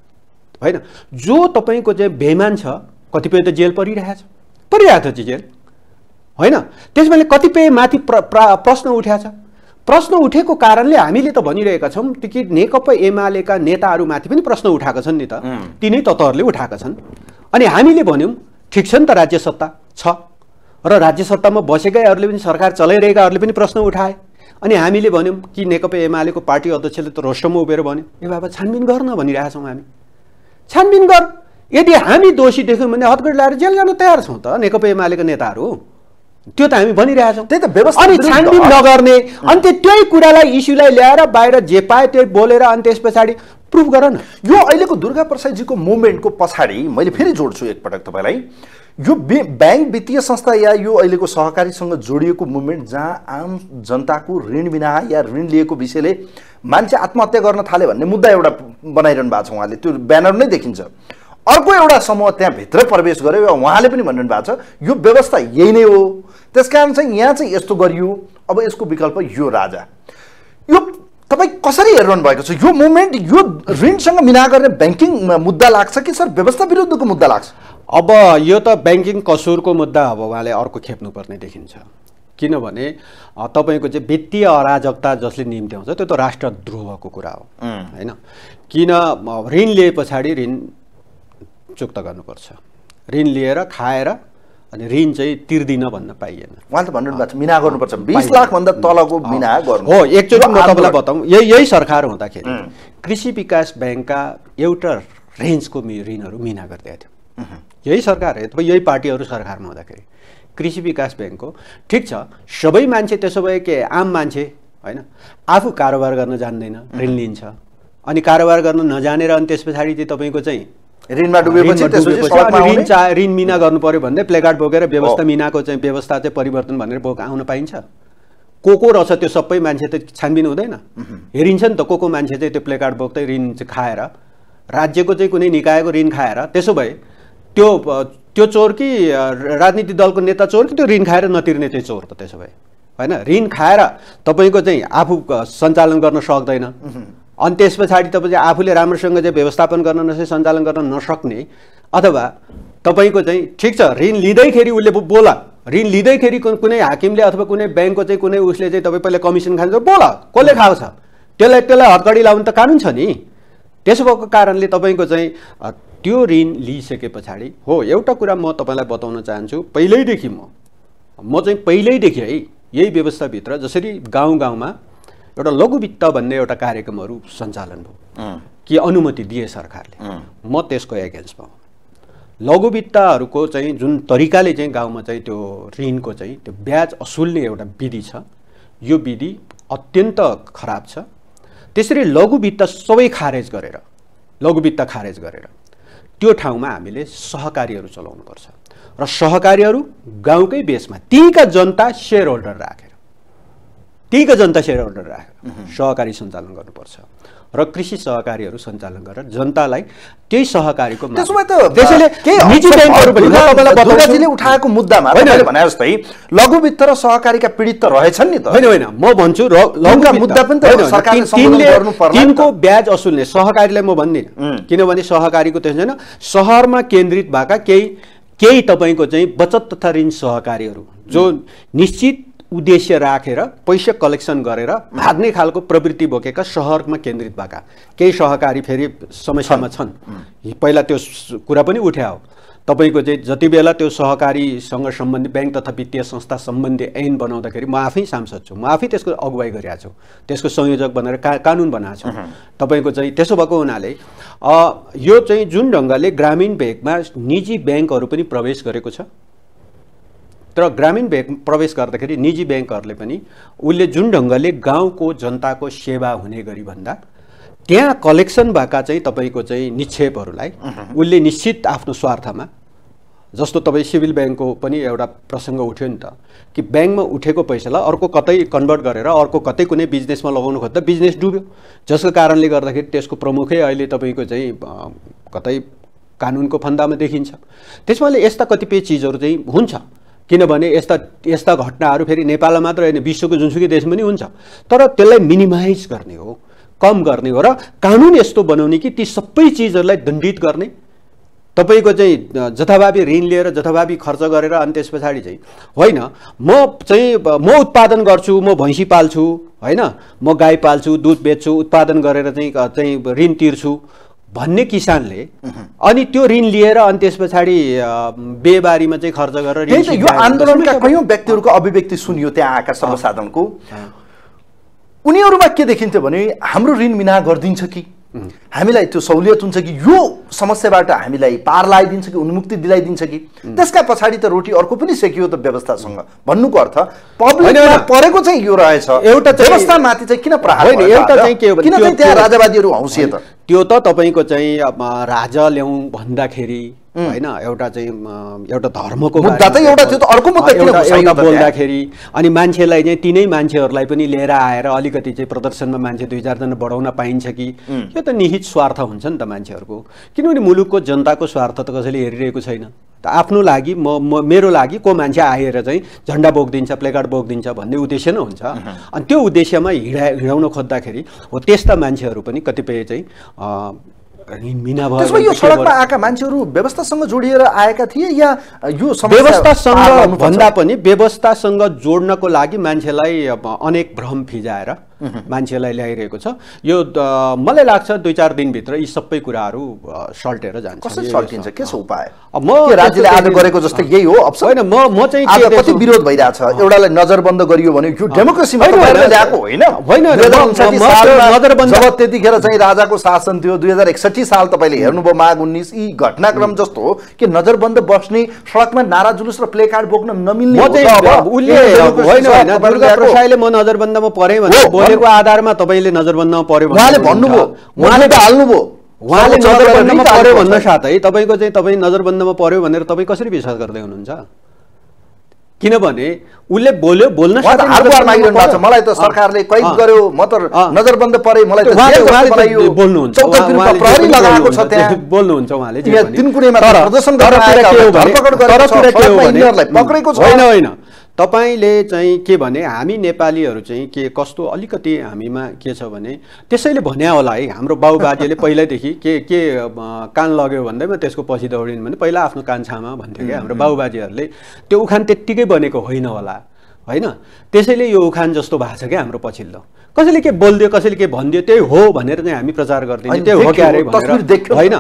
होइन, जो तपाईँको चाहिँ बेइमान छ कतिपय त जेल परिरहेछ, परिरहेको छ जेल होइन। त्यसमाले कतिपय माथि प्र प्रश्न उठेको छ, प्रश्न उठेको कारणले हामीले त भनिरहेका छौँ कि नेकपा एमालेका नेताहरूमाथि पनि प्रश्न उठाएका छन् नि त, तिनै तत्त्वहरूले उठाएका छन्। अनि हामीले भन्यौँ ठिक छ नि त, राज्य सत्ता छ र राज्य सत्तामा बसेकाहरूले पनि सरकार चलाइरहेकाहरूले पनि प्रश्न उठाए। अनि हामीले भन्यौँ कि नेकपा एमालेको पार्टी अध्यक्षले त रोस्टरमा उभिएर भन्यो ए बाबा छानबिन गर्न भनिरहेछौँ हामी, छानबिन गर, यदि हामी दोषी देख्यौँ भने हतगढी ल्याएर जेल जान तयार छौँ त नेकपा एमालेका नेताहरू, त्यो त हामी भनिरहेछौँ। त्यही त व्यवस्था अनि छानबिन नगर्ने अनि त्यही कुरालाई इस्युलाई ल्याएर बाहिर जे पाए त्यही बोलेर अनि त्यस पछाडि प्रुभ गर न। यो अहिलेको दुर्गा प्रसादजीको मुभमेन्टको पछाडि मैले फेरि जोड्छु एकपटक तपाईँलाई, यो ब्याङ्क वित्तीय संस्था या यो अहिलेको सहकारीसँग जोडिएको मुभमेन्ट जहाँ आम जनताको ऋण बिना या ऋण लिएको विषयले मान्छे आत्महत्या गर्न थाले भन्ने मुद्दा एउटा बनाइरहनु भएको छ उहाँले, त्यो ब्यानर नै देखिन्छ। अर्को एउटा समूह त्यहाँभित्र प्रवेश गर्यो, उहाँले पनि भनिरहनु भएको छ यो व्यवस्था यही नै हो, त्यसकारण चाहिँ यहाँ चाहिँ यस्तो गरियो, अब यसको विकल्प यो राजा। यो तपाईँ कसरी हेरिरहनु भएको छ यो मुभमेन्ट? यो ऋणसँग मिना गर्ने ब्याङ्किङ मुद्दा लाग्छ कि सर व्यवस्था विरुद्धको मुद्दा लाग्छ? अब यो त ब्याङ्किङ कसूरको मुद्दा अब उहाँले अर्को खेप्नुपर्ने देखिन्छ। किनभने तपाईँको चाहिँ वित्तीय अराजकता जसले निम्त्याउँछ त्यो त राष्ट्रद्रोहको कुरा हो होइन। किन ऋण लिए पछाडि ऋण चुक्ता गर्नुपर्छ, ऋण लिएर खाएर अनि ऋण चाहिँ तिर्दिन भन्न पाइएन। उहाँले त भन्नु भएको छ मिना गर्नुपर्छ, बिस लाखभन्दा तलको मिना गर्नु हो। एकचोटि म तपाईँलाई बताउँ, यही यही सरकार हुँदाखेरि कृषि विकास ब्याङ्कका एउटा रेन्जको ऋणहरू मिना गरिदिएको थियो। यही सरकार है, तपाईँ यही पार्टीहरू सरकारमा हुँदाखेरि कृषि विकास ब्याङ्कको ठिक छ। सबै मान्छे त्यसो भए के आम मान्छे होइन, आफू कारोबार गर्न जान्दैन, ऋण लिन्छ अनि कारोबार गर्न नजानेर अनि त्यस पछाडि चाहिँ तपाईँको चाहिँ ऋणमा डुबेपछि ऋण चा ऋण मिना गर्नु पर्यो भन्दै प्लेकार्ड बोकेर व्यवस्था मिनाको चाहिँ व्यवस्था चाहिँ परिवर्तन भनेर बोक आउन पाइन्छ? को को रहेछ त्यो सबै मान्छे त छानबिन हुँदैन, हेरिन्छ नि त को को मान्छे चाहिँ त्यो प्लेकार्ड बोक्दै ऋण चाहिँ खाएर राज्यको चाहिँ कुनै निकायको ऋण खाएर। त्यसो भए त्यो त्यो चोर कि राजनीतिक दलको नेता चोर कि त्यो ऋण खाएर नतिर्ने चाहिँ चोर त त्यसो भए होइन। ऋण खाएर तपाईँको चाहिँ आफू सञ्चालन गर्न सक्दैन अनि त्यस पछाडि तपाईँ चाहिँ आफूले राम्रोसँग चाहिँ व्यवस्थापन गर्न नसके सञ्चालन गर्न नसक्ने, अथवा तपाईँको चाहिँ ठिक छ ऋण लिँदैखेरि उसले बोला, ऋण लिँदैखेरि कुनै हाकिमले अथवा कुनै ब्याङ्कको चाहिँ कुनै उसले चाहिँ तपाईँ पहिला कमिसन खान्छ बोला, कसले खाएको छ त्यसलाई त्यसलाई हतकडी लाउनु त कानुन छ नि। त्यसो भएको कारणले तपाईँको चाहिँ त्यो ऋण लिइसके पछाडि हो एउटा कुरा म तपाईँलाई बताउन चाहन्छु। पहिल्यैदेखि म म चाहिँ पहिल्यैदेखि है यही व्यवस्थाभित्र जसरी गाउँ गाउँमा एउटा लघु वित्त भन्ने एउटा कार्यक्रमहरू सञ्चालन भयो कि अनुमति दिए सरकारले, म त्यसको एगेन्स्टमा हो। लघु वित्तहरूको चाहिँ जुन तरिकाले चाहिँ गाउँमा चाहिँ त्यो ऋणको चाहिँ त्यो ब्याज असुल्ने एउटा विधि छ, यो विधि अत्यन्त खराब छ। त्यसरी लघु वित्त सबै खारेज गरेर लघु वित्त खारेज गरेर त्यो ठाउँमा हामीले सहकारीहरू चलाउनुपर्छ र सहकारीहरू गाउँकै बेसमा त्यहीँका जनता सेयर होल्डर राखेर त्यहीँका जनता सेयर होल्डर राखेर सहकारी सञ्चालन गर्नुपर्छ र कृषि सहकारीहरू सञ्चालन गरेर जनतालाई त्यही सहकारीको त्यसैले निजी ब्याङ्कहरू पनि तपाईँलाई बताउनु उठाएको मुद्दामा मैले भने जस्तै लघु वित्त र सहकारीका पीडित त रहेछन् नि त। होइन होइन म भन्छु लघुका मुद्दा पनि त सरकारले सम्बोधन गर्नुपर्छ। तिनको ब्याज असुल्ने सहकारीलाई म भन्दिनँ, किनभने सहकारीको त्यसो छैन। सहरमा केन्द्रित भएका केही केही तपाईँको चाहिँ बचत तथा ऋण सहकारीहरू जो निश्चित उद्देश्य राखेर पैसा कलेक्सन गरेर भाग्ने खालको प्रवृत्ति बोकेका सहरमा केन्द्रित भएका केही सहकारी फेरि समस्यामा छन्। पहिला त्यो कुरा पनि उठ्या हो। तपाईँको चाहिँ जति बेला त्यो सहकारीसँग सम्बन्धित ब्याङ्क तथा वित्तीय संस्था सम्बन्धी ऐन बनाउँदाखेरि म आफै सांसद छु, म आफै त्यसको अगुवाई गरिरहेको छु, त्यसको संयोजक बनेर का कानुन बनाएको छु। तपाईँको चाहिँ त्यसो भएको हुनाले यो चाहिँ जुन ढङ्गले ग्रामीण ब्याङ्कमा निजी ब्याङ्कहरू पनि प्रवेश गरेको छ, तर ग्रामीण ब्याङ्क प्रवेश गर्दाखेरि निजी ब्याङ्कहरूले पनि उसले जुन ढङ्गले गाउँको जनताको सेवा हुने गरी भन्दा त्यहाँ कलेक्सन भएका चाहिँ तपाईँको चाहिँ निक्षेपहरूलाई उसले निश्चित आफ्नो स्वार्थमा, जस्तो तपाईँ सिभिल ब्याङ्कको पनि एउटा प्रसङ्ग उठ्यो नि त कि ब्याङ्कमा उठेको पैसालाई अर्को कतै कन्भर्ट गरेर अर्को कतै कुनै बिजनेसमा लगाउनु खोज्दा बिजनेस डुब्यो, जसको कारणले गर्दाखेरि त्यसको प्रमुखै अहिले तपाईँको चाहिँ कतै कानुनको फन्दामा देखिन्छ। त्यसमाले यस्ता कतिपय चिजहरू चाहिँ हुन्छ, किनभने यस्ता यस्ता घटनाहरू फेरि नेपालमा मात्र होइन विश्वको जुनसुकै देशमा पनि हुन्छ। तर त्यसलाई मिनिमाइज गर्ने हो, कम गर्ने हो र कानुन यस्तो बनाउने कि ती सबै चिजहरूलाई दण्डित गर्ने। तपाईँको चाहिँ जथाभावी ऋण लिएर जथाभावी खर्च गरेर अनि त्यस पछाडि चाहिँ होइन म चाहिँ म उत्पादन गर्छु, म भैँसी पाल्छु होइन, म गाई पाल्छु, दुध बेच्छु, उत्पादन गरेर चाहिँ चाहिँ ऋण तिर्छु भन्ने किसानले अनि त्यो ऋण लिएर अनि त्यस पछाडि बेबारीमा चाहिँ खर्च गरेर यो आन्दोलनका कयौं व्यक्तिहरूको अभिव्यक्ति सुनियो त्यहाँ आएका सर्वसाधारणको। उनीहरूमा के देखिन्थ्यो भने हाम्रो ऋण मिना गरिदिन्छ कि हामीलाई त्यो सहुलियत हुन्छ कि यो समस्याबाट हामीलाई पार लगाइदिन्छ कि उन्मुक्ति दिलाइदिन्छ कि त्यसका पछाडि त रोटी अर्को पनि सेकियो त व्यवस्थासँग। भन्नुको अर्थ पब्लिकमा परेको चाहिँ यो रहेछ, एउटा व्यवस्थामाथि चाहिँ किन प्रहार होइन, एउटा चाहिँ के हो किन त्यहाँ राजावादीहरू हौसिए त त्यो त तपाईँको चाहिँ राजा ल्याउँ भन्दाखेरि होइन, एउटा चाहिँ एउटा धर्मको मुद्दा त एउटा थियो त अर्को मुद्दा किन एउटा बोल्दाखेरि अनि मान्छेलाई चाहिँ तिनै मान्छेहरूलाई पनि लिएर आएर अलिकति चाहिँ प्रदर्शनमा मान्छे दुई चारजना बढाउन पाइन्छ कि, यो त निहित स्वार्थ हुन्छ नि त मान्छेहरूको। किनभने मुलुकको जनताको स्वार्थ त कसैले हेरिरहेको छैन। त आफ्नो लागि म म मेरो लागि को मान्छे आएर चाहिँ झन्डा बोकिदिन्छ, प्लेकार्ड बोकिदिन्छ भन्ने उद्देश्य नै हुन्छ। अनि त्यो उद्देश्यमा हिँडा हिँडाउन खोज्दाखेरि हो त्यस्ता मान्छेहरू पनि कतिपय चाहिँ त्यसमा यो सडकमा आएका मान्छेहरू व्यवस्थासँग जोडिएर आएका थिए या यो व्यवस्थासँग भन्दा पनि व्यवस्थासँग जोड्नको लागि मान्छेलाई अनेक भ्रम फिजाएर मान्छेलाई ल्याइरहेको छ। यो मलाई लाग्छ दुई चार दिनभित्र यी सबै कुराहरू सल्टेर जान्छ। कसरी सल्टिन्छ, के छ उपाय? म राज्यले आज गरेको जस्तै यही हो अप्सन होइन। म म चाहिँ आज कति विरोध भइरहेछ, एउटालाई नजरबन्द गरियो भने यो डेमोक्रेसीमा ल्याएको होइन होइन। जब त्यतिखेर चाहिँ राजाको शासन थियो, दुई हजार एकसठी साल तपाईँले हेर्नुभयो माघ उन्नाइस, यी घटनाक्रम जस्तो हो कि नजरबन्द बस्ने, सडकमा नारा जुलुस र प्ले कार्ड बोक्न नमिल्ने प्रसाईले म नजरबन्दमा परेँ भने बोलेको आधारमा तपाईँले नजरबन्दमा पर्यो उहाँले भन्नुभयो, उहाँले त हाल्नुभयो, उहाँले नजरबन्दमा पर्यो भन्न साथै तपाईँको चाहिँ तपाईँ नजरबन्दमा पर्यो भनेर तपाईँ कसरी विश्वास गर्दै हुनुहुन्छ? किनभने उसले बोल्यो, बोल्न मलाई त सरकारले कैद गर्यो, म त नजरबन्द परे, मलाई बोल्नुहुन्छ बोल्नुहुन्छ उहाँले होइन होइन। तपाईले चाहिँ के भने हामी नेपालीहरू चाहिँ के कस्तो अलिकति हामीमा के छ भने त्यसैले भन्या होला है, हाम्रो बाबुबाजेले पहिल्यैदेखि के के कान लग्यो भन्दैमा त्यसको पछि दौडिन् भने पहिला आफ्नो कान छामा भन्थ्यो क्या हाम्रो बाबुबाजेहरूले। त्यो उखान त्यत्तिकै बनेको होइन होला होइन, त्यसैले यो उखान जस्तो भएको छ क्या हाम्रो पछिल्लो। कसैले के बोलिदियो, कसैले के भनिदियो, त्यही हो भनेर चाहिँ हामी प्रचार गर्दिन्छौँ, त्यही हो क्या अरे भनेर होइन।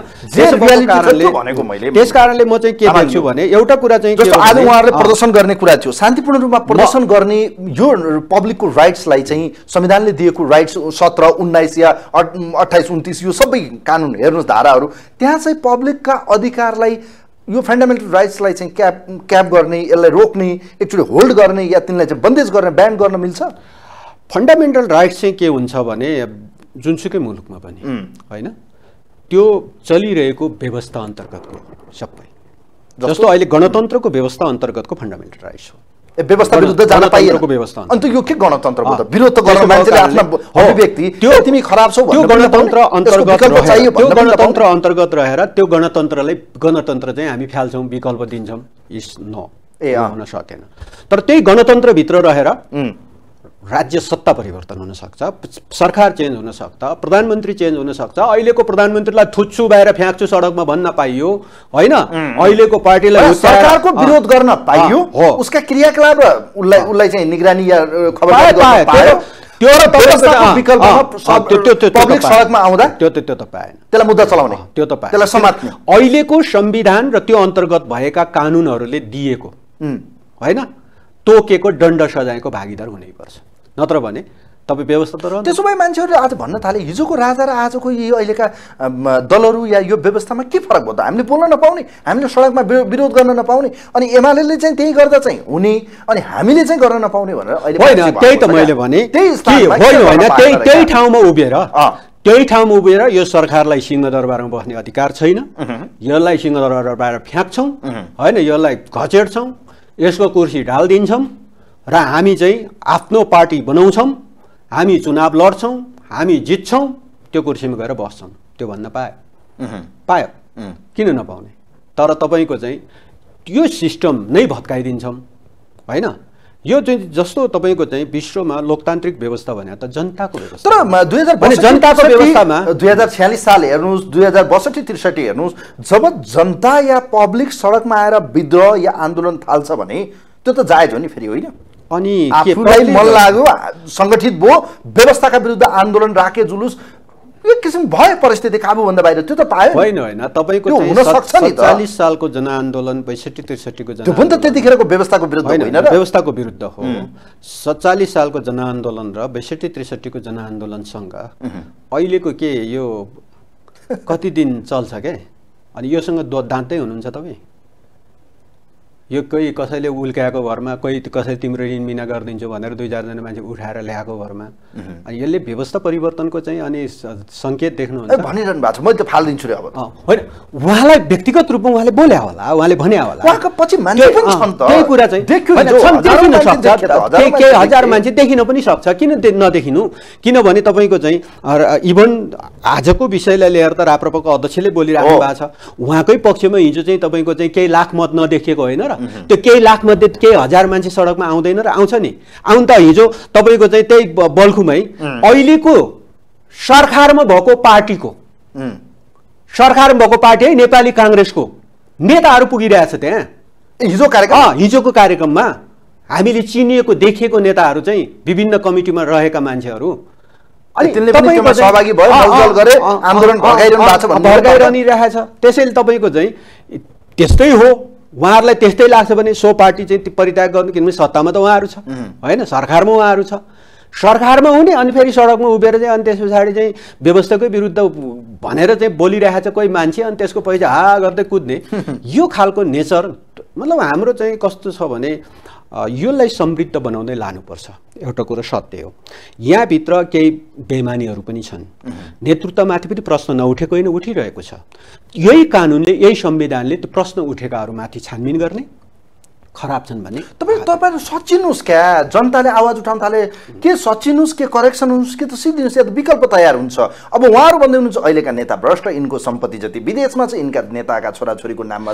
त्यस कारणले म चाहिँ के देख्छु भने एउटा कुरा चाहिँ आज उहाँहरूले प्रदर्शन गर्ने कुरा थियो, शान्तिपूर्ण रूपमा प्रदर्शन गर्ने यो पब्लिकको राइट्सलाई चाहिँ संविधानले दिएको राइट्स सत्र उन्नाइस या अट्ठाइस उन्तिस यो सबै कानुन हेर्नुहोस् धाराहरू, त्यहाँ चाहिँ पब्लिकका अधिकारलाई यो फन्डामेन्टल राइट्सलाई चाहिँ क्याप क्याप गर्ने, यसलाई रोक्ने, एकचोटि होल्ड गर्ने या तिनलाई चाहिँ बन्देज गर्ने, ब्यान गर्न मिल्छ? फन्डामेन्टल राइट्स चाहिँ के हुन्छ भने जुनसुकै मुलुकमा पनि होइन, त्यो चलिरहेको व्यवस्था अन्तर्गतको सबै, जस्तो अहिले गणतन्त्रको व्यवस्था अन्तर्गतको फन्डामेन्टल राइट्स हो। व्यवस्था विरुद्ध जान पाइएको व्यवस्था, अन्त यो के गणतन्त्रको त विरोध त गर्न मान्छेले आफ्ना अभिव्यक्ति त्यो तिमी खराब छौ त्यो गणतन्त्र अन्तर्गत त्यो गणतन्त्र अन्तर्गत रहेर त्यो गणतन्त्रलाई गणतन्त्र चाहिँ हामी फ्याल्छौँ, विकल्प दिन्छौँ, इस नो ए हुन सकेन। तर त्यही गणतन्त्रभित्र रहेर राज्य सत्ता परिवर्तन हुन सक्छ, सरकार चेन्ज हुन सक्छ, प्रधानमन्त्री चेन्ज हुन सक्छ। अहिलेको प्रधानमन्त्रीलाई थुच्छु बाहिर फ्याँक्छु सडकमा भन्न पाइयो होइन, अहिलेको पार्टीलाई सरकारको विरोध गर्न पाइयो, उसका क्रियाकलाप उसलाई उसलाई चाहिँ निगरानी या खबरदारी गर्न पायो, त्यो पब्लिक सडकमा आउँदा त्यो त त्यो त पाएन, त्यसलाई मुद्दा चलाउने त्यो त पाएन, त्यसलाई समात्ने। अहिलेको संविधान र त्यो अन्तर्गत भएका कानुनहरूले दिएको होइन तोकेको दण्ड सजायको भागीदार हुनैपर्छ, नत्र भने तपाईँ व्यवस्था त रहन्छ। त्यसो भए मान्छेहरूले आज भन्न थाले हिजोको राजा र आजको यी अहिलेका दलहरू या यो व्यवस्थामा के फरक भयो त? हामीले बोल्न नपाउने, हामीले सडकमा विरोध गर्न नपाउने, अनि एमाले चाहिँ त्यही गर्दा चाहिँ हुने अनि हामीले चाहिँ गर्न नपाउने भनेर अहिले होइन। त्यही त मैले भने होइन, त्यही त्यही ठाउँमा उभिएर त्यही ठाउँमा उभिएर यो सरकारलाई सिंहदरबारमा बस्ने अधिकार छैन, यसलाई सिंहदरबारबाट फ्याँक्छौँ होइन, यसलाई घचेट्छौँ, यसको कुर्सी ढालिदिन्छौँ र हामी चाहिँ आफ्नो पार्टी बनाउँछौँ, हामी चुनाव लड्छौँ, हामी जित्छौँ, त्यो कुर्सीमा गएर बस्छौँ, त्यो भन्न पायो पायो किन नपाउने? तर तपाईँको चाहिँ यो सिस्टम नै भत्काइदिन्छौँ होइन। यो चाहिँ जस्तो तपाईँको चाहिँ विश्वमा लोकतान्त्रिक व्यवस्था भने त जनताको व्यवस्था, तर दुई हजार जनताको व्यवस्थामा दुई हजार छ्यालिस साल हेर्नुहोस्, दुई हजार बसठी त्रिसठी हेर्नुहोस्, जब जनता या पब्लिक सडकमा आएर विद्रोह या आन्दोलन थाल्छ भने त्यो त जायज हो नि फेरि होइन? अनि आफूलाई मन लाग्यो सङ्गठित भयो, व्यवस्थाका विरुद्ध आन्दोलन राखे, जुलुस एक किसिम भयो, परिस्थिति काबुभन्दा बाहिर, त्यो त पायो होइन होइन। तपाईँको हुन सक्छ नि त, चालिस सालको जनआन्दोलन बैसठी त्रिसठीको त्यो पनि त त्यतिखेरको व्यवस्थाको विरुद्ध होइन र? व्यवस्थाको विरुद्ध हो। सत्तालिस सालको जनआन्दोलन र बैसठी त्रिसठीको जनआन्दोलनसँग अहिलेको के यो कति दिन चल्छ क्या? अनि योसँग दाँतै हुनुहुन्छ तपाईँ? यो कोही कसैले उल्काएको भरमा कोही कसैले तिम्रो ऋण बिना गरिदिन्छु भनेर दुई चारजना मान्छे उठाएर ल्याएको भरमा अनि यसले व्यवस्था परिवर्तनको चाहिँ अनि सङ्केत देख्नुहुन्छ भनिरहनु भएको छ मैले त फालिदिन्छु रे अब होइन उहाँलाई व्यक्तिगत रूपमा उहाँले बोल्या होला उहाँले भन्या होला उहाँको पछि मान्छे पनि छन् त त्यही कुरा चाहिँ देखिन सक्छ केही हजार मान्छे देखिन पनि सक्छ किन नदेखिनु किनभने तपाईँको चाहिँ इभन आजको विषयलाई लिएर त राप्रपाको अध्यक्षले बोलिराख्नु भएको छ उहाँकै पक्षमा हिजो चाहिँ तपाईँको चाहिँ केही लाख मत नदेखिएको होइन र त्यो केही लाख मध्ये केही हजार मान्छे सडकमा आउँदैन र आउँछ नि आउन त हिजो तपाईँको चाहिँ त्यही बल्खुमै अहिलेको सरकारमा भएको पार्टीको सरकारमा भएको पार्टी है नेपाली काङ्ग्रेसको नेताहरू पुगिरहेछ त्यहाँ हिजो कार्यक्रम हिजोको कार्यक्रममा हामीले चिनिएको देखिएको नेताहरू चाहिँ विभिन्न कमिटीमा रहेका मान्छेहरू सहभागी भयो आन्दोलन भड्काइरहनिरहेछ त्यसैले तपाईँको चाहिँ त्यस्तै हो उहाँहरूलाई त्यस्तै लाग्छ भने सो पार्टी चाहिँ परित्याग गर्नु किनभने सत्तामा त उहाँहरू छ होइन सरकारमा उहाँहरू छ सरकारमा हुने अनि फेरि सडकमा उभिएर चाहिँ अनि त्यस पछाडि चाहिँ व्यवस्थाकै विरुद्ध भनेर चाहिँ बोलिरहेछ कोही मान्छे अनि त्यसको पैसा हा गर्दै कुद्ने यो खालको नेचर मतलब हाम्रो चाहिँ कस्तो छ भने यसलाई समृद्ध बनाउँदै लानुपर्छ एउटा कुरो सत्य हो यहाँभित्र केही बेमानीहरू पनि छन् नेतृत्वमाथि पनि प्रश्न नउठेको होइन उठिरहेको छ यही कानुनले यही संविधानले त्यो प्रश्न उठेकाहरूमाथि छानबिन गर्ने खराब छन् भने तपाईँ तपाईँहरू सचिनुहोस् क्या जनताले आवाज उठाउन थाले के सचिनुहोस् के करेक्सन हुनुहोस् कि त सिद्धिनुहोस् या त विकल्प तयार हुन्छ अब उहाँहरू भन्दै हुनुहुन्छ अहिलेका नेता भ्रष्ट यिनको सम्पत्ति जति विदेशमा चाहिँ यिनका नेताका छोराछोरीको नाममा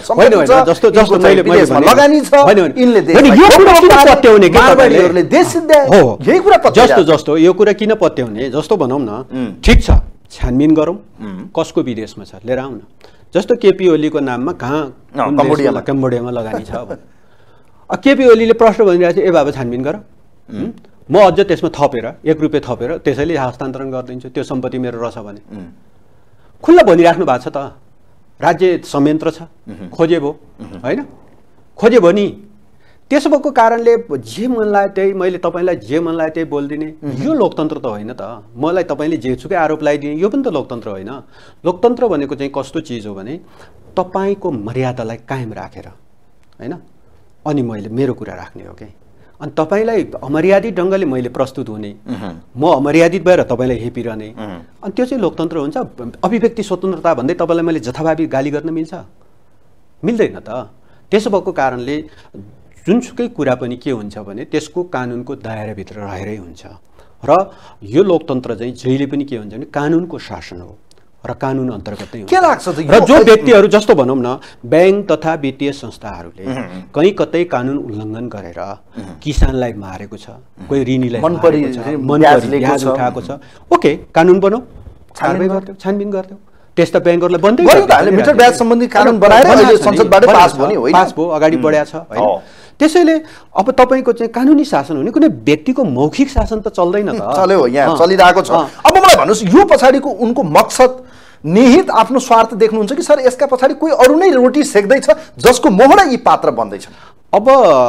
लगानी छ जस्तो जस्तो यो कुरा किन पत्याउने जस्तो भनौँ न ठिक छ छानबिन गरौँ कसको विदेशमा छ लिएर आउन जस्तो केपी ओलीको नाममा कहाँ कम्बोडियामा लगानी छ केपी ओलीले प्रश्न भनिरहेको छ ए बाबा छानबिन गर म अझ त्यसमा थपेर एक रुपियाँ थपेर त्यसैले हस्तान्तरण गरिदिन्छु त्यो सम्पत्ति मेरो रहेछ भने खुल्ला भनिराख्नु भएको छ त राज्य संयन्त्र छ खोजे भयो होइन खोजे भयो नि त्यसो भएको कारणले जे मन लाग्यो त्यही मैले तपाईँलाई जे मन लाग्यो त्यही बोलिदिने यो लोकतन्त्र त होइन त मलाई तपाईँले जेसुकै आरोप लगाइदिने यो पनि त लोकतन्त्र होइन लोकतन्त्र भनेको चाहिँ कस्तो चिज हो भने तपाईँको मर्यादालाई कायम राखेर होइन अनि मैले मेरो कुरा राख्ने हो कि अनि तपाईँलाई अमर्यादित ढङ्गले मैले प्रस्तुत हुने म अमर्यादित भएर तपाईँलाई हेपिरहने अनि त्यो चाहिँ लोकतन्त्र हुन्छ अभिव्यक्ति स्वतन्त्रता भन्दै तपाईँलाई मैले जथाभावी गाली गर्न मिल्छ मिल्दैन त त्यसो भएको कारणले जुनसुकै कुरा पनि के हुन्छ भने त्यसको कानुनको दायराभित्र रहेरै हुन्छ र यो लोकतन्त्र चाहिँ जहिले पनि के हुन्छ भने कानुनको शासन हो र कानुन अन्तर्गतै हुन्छ के लाग्छ र जो व्यक्तिहरू जस्तो भनौँ न ब्याङ्क तथा वित्तीय संस्थाहरूले कहीँ कतै कानुन उल्लङ्घन गरेर किसानलाई मारेको छ कोही ऋणीलाई ब्याज उठाएको छ ओके कानुन बनाऊ कारबाही गर्थ्यौ छानबिन गर्थ्यौ त्यस्ता ब्याङ्कहरूलाई बन्दै मिटर ब्याज सम्बन्धी कानुन बनाएर संसदबाट पास भयो नि पास भयो अगाडि बढ्या छ हैन त्यसैले अब तपाईको चाहिँ कानुनी शासन हुने कुनै व्यक्तिको मौखिक शासन त चल्दैन त चल्यो यहाँ चलिरहेको छ अब मलाई भन्नुस् यो पछाडीको उनको मकसद निहित आफ्नो स्वार्थ देख्नुहुन्छ कि सर यसका पछाडि कोही अरु नै रोटी सेक्दै छ जसको मोहरा यी पात्र बन्दै छन् अब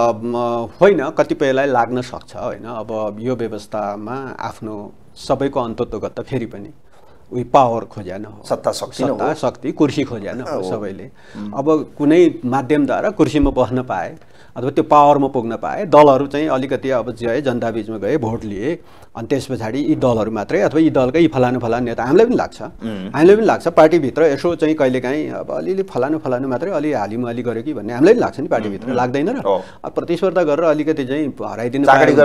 होइन कतिपयलाई लाग्न सक्छ हैन अब यो व्यवस्थामा आफ्नो सबैको अन्तत्वगत त फेरि पनि उही पावर खोज्यान हो सत्ता शक्ति सत्ता शक्ति कुर्सी खोज्यान हो सबैले अब कुनै माध्यमद्वारा कुर्सीमा बस्न पाए अथवा त्यो पावरमा पुग्न पाए दलहरू चाहिँ अलिकति अब जे जनता बीचमा गए भोट लिए अनि त्यस पछाडि यी दलहरू मात्रै अथवा यी दलकै यी फलानु फलानु नेता हामीलाई पनि लाग्छ हामीलाई पनि लाग्छ पार्टीभित्र यसो चाहिँ कहिलेकाहीँ अब अलिअलि फलानु फलानु मात्रै अलि हालिमुहाली गर्यो कि भन्ने हामीलाई पनि लाग्छ नि पार्टीभित्र लाग्दैन र अब प्रतिस्पर्धा गरेर अलिकति चाहिँ हराइदिनु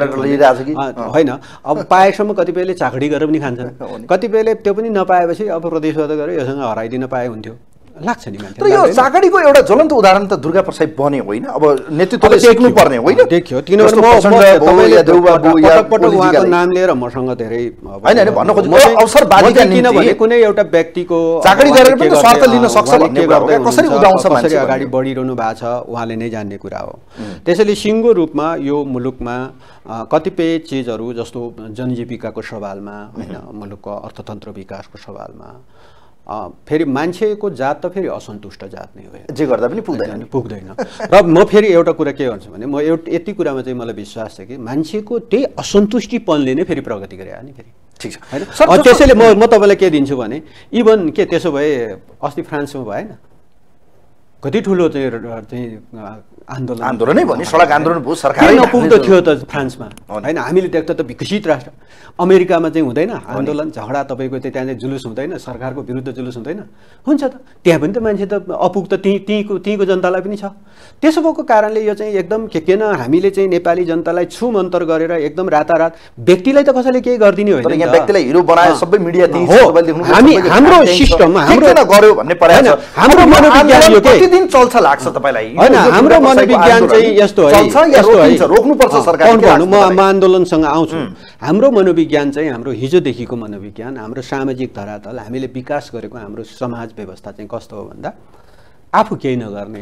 होइन अब पाएसम्म कतिपयले चाकडी गरेर पनि खान्छन् कतिपयले त्यो पनि नपाएपछि अब प्रतिस्पर्धा गरेर योसँग हराइदिन पाए हुन्थ्यो लाग्छ नि मान्छे तर यो चाकडीको एउटा ज्वलन्त उदाहरण त दुर्गा प्रसाद बने होइन अब नेतृत्वले सिक्नु पर्ने होइन देखियो किनभने म तपाईले पटक पटक उहाँको नाम लिएर मसँग धेरै हैन हैन भन्न खोजेको अवसरवादीका निम्ति किनभने कुनै एउटा व्यक्तिको चाकडी गरेर पनि स्वार्थ लिन सक्छ भन्ने कुरा कसरी उदाउँछ मान्छे अगाडि बढिरहनु भएको छ उहाँले नै जान्ने कुरा हो त्यसैले सिङ्गो रूपमा यो मुलुकमा कतिपय चिजहरू जस्तो जनजीविकाको सवालमा हैन मुलुकको अर्थतन्त्र विकासको सवालमा फेरि मान्छेको जात त फेरि असन्तुष्ट जात नै हो जे गर्दा पनि पुग्दैन पुग्दैन र म फेरि एउटा कुरा के भन्छु भने म एउटा यति कुरामा चाहिँ मलाई विश्वास छ कि मान्छेको त्यही असन्तुष्टिपनले नै फेरि प्रगति गरे नि फेरि ठिक छ हैन त्यसैले म म तपाईँलाई के दिन्छु भने इभन के त्यसो भए अस्ति फ्रान्समा भएन कति ठुलो चाहिँ चाहिँ आन्दोलन आन्दोलनै भयो नि, सडक आन्दोलन भयो, सरकार नपुग्दो थियो त फ्रान्समा होइन। हामीले देख्दा त विकसित राष्ट्र अमेरिकामा चाहिँ हुँदैन आन्दोलन झगडा, तपाईँको चाहिँ त्यहाँ चाहिँ जुलुस हुँदैन, सरकारको विरुद्ध जुलुस हुँदैन, हुन्छ त त्यहाँ पनि त मान्छे त अपुग त त्यहीँ त्यहीँको त्यहीँको जनतालाई पनि छ। त्यसो भएको कारणले यो चाहिँ एकदम के किन हामीले चाहिँ नेपाली जनतालाई छुमन्तर गरेर एकदम रातारात व्यक्तिलाई त कसैले केही गरिदिने होइन, यहाँ व्यक्तिलाई हिरो बनाए सबै मिडिया त्यही हो। हामी हाम्रो सिस्टम हाम्रो गर्यो भन्ने पर्याय हाम्रो मनोविज्ञान यो कति दिन चल्छ लाग्छ तपाईलाई? होइन, हाम्रो मनोविज्ञान चाहिँ यस्तो है, यस्तो है, रोक्नुपर्छ सरकारले। म म आन्दोलनसँग आउँछु। हाम्रो मनोविज्ञान चाहिँ हाम्रो हिजोदेखिको मनोविज्ञान, हाम्रो सामाजिक धरातल, हामीले विकास गरेको हाम्रो समाज व्यवस्था चाहिँ कस्तो हो भन्दा आफू केही नगर्ने,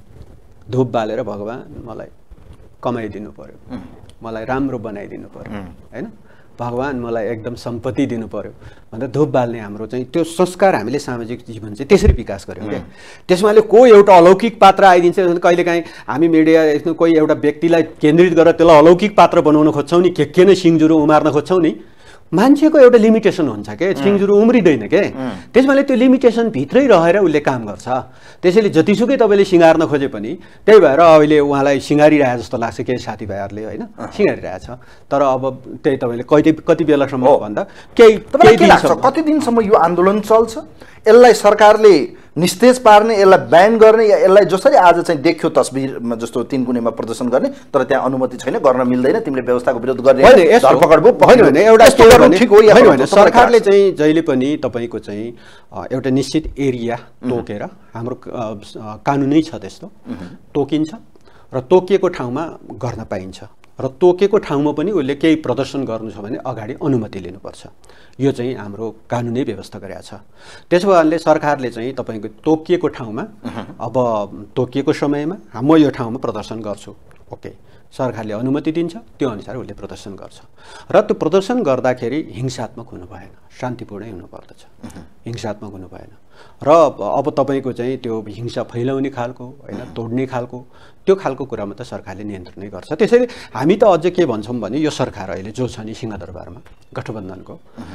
धुप बालेर भगवान् मलाई कमाइदिनु पर्यो, मलाई राम्रो बनाइदिनु पर्यो होइन, भगवान् मलाई एकदम सम्पत्ति दिनु पर्यो भनेर धुप बाल्ने हाम्रो चाहिँ त्यो संस्कार हामीले सामाजिक जीवन चाहिँ त्यसरी विकास गऱ्यौँ क्या। त्यसमा को एउटा अलौकिक पात्र आइदिन्छ, कहिलेकाहीँ हामी मिडिया कोही एउटा व्यक्तिलाई केन्द्रित गरेर त्यसलाई अलौकिक पात्र बनाउन खोज्छौँ नि, के के नै सिङजुरो उमार्न खोज्छौँ नि, मान्छेको एउटा लिमिटेसन हुन्छ के, सिङजुरो उम्रिँदैन के। त्यसमाले त्यो लिमिटेसन भित्रै रहेर उसले काम गर्छ। त्यसैले जतिसुकै तपाईँले सिँगार्न खोजे पनि त्यही भएर अहिले उहाँलाई सिँगारिरहेको जस्तो लाग्छ केही साथीभाइहरूले होइन, सिँगारिरहेछ। तर अब त्यही तपाईँले कति कति बेलासम्म भन्दा केही कति दिनसम्म यो आन्दोलन चल्छ? यसलाई सरकारले निस्तेज पार्ने, यसलाई ब्यान गर्ने, या यसलाई जसरी आज चाहिँ देखियो तस्बिरमा जस्तो तीन कुनेमा प्रदर्शन गर्ने तर त्यहाँ अनुमति छैन, गर्न मिल्दैन, तिमीले व्यवस्थाको विरोध गर्ने धरपकड भयो होइन एउटा ठिक हो या सरकारले चाहिँ जहिले पनि तपाईँको चाहिँ एउटा निश्चित एरिया तोकेर, हाम्रो कानुनै छ त्यस्तो, तोकिन्छ र तोकिएको ठाउँमा गर्न पाइन्छ र तोकेको ठाउँमा पनि उसले केही प्रदर्शन गर्नु छ भने अगाडि अनुमति लिनुपर्छ। यो चाहिँ हाम्रो कानुनी व्यवस्था गरेको छ। त्यसो कारणले सरकारले चाहिँ तपाईँको तोकिएको ठाउँमा अब तोकिएको समयमा म यो ठाउँमा प्रदर्शन गर्छु, ओके, सरकारले अनुमति दिन्छ, त्यो अनुसार उसले प्रदर्शन गर्छ र त्यो प्रदर्शन गर्दाखेरि हिंसात्मक हुनु भएन, शान्तिपूर्णै हुनुपर्दछ, हिंसात्मक हुनु भएन। र अब तपाईँको चाहिँ त्यो हिंसा फैलाउने खालको होइन, तोड्ने खालको त्यो खालको कुरामा त सरकारले नियन्त्रणै गर्छ। त्यसैले हामी त अझ के भन्छौँ भने यो सरकार अहिले जो छ नि सिंहदरबारमा गठबन्धनको,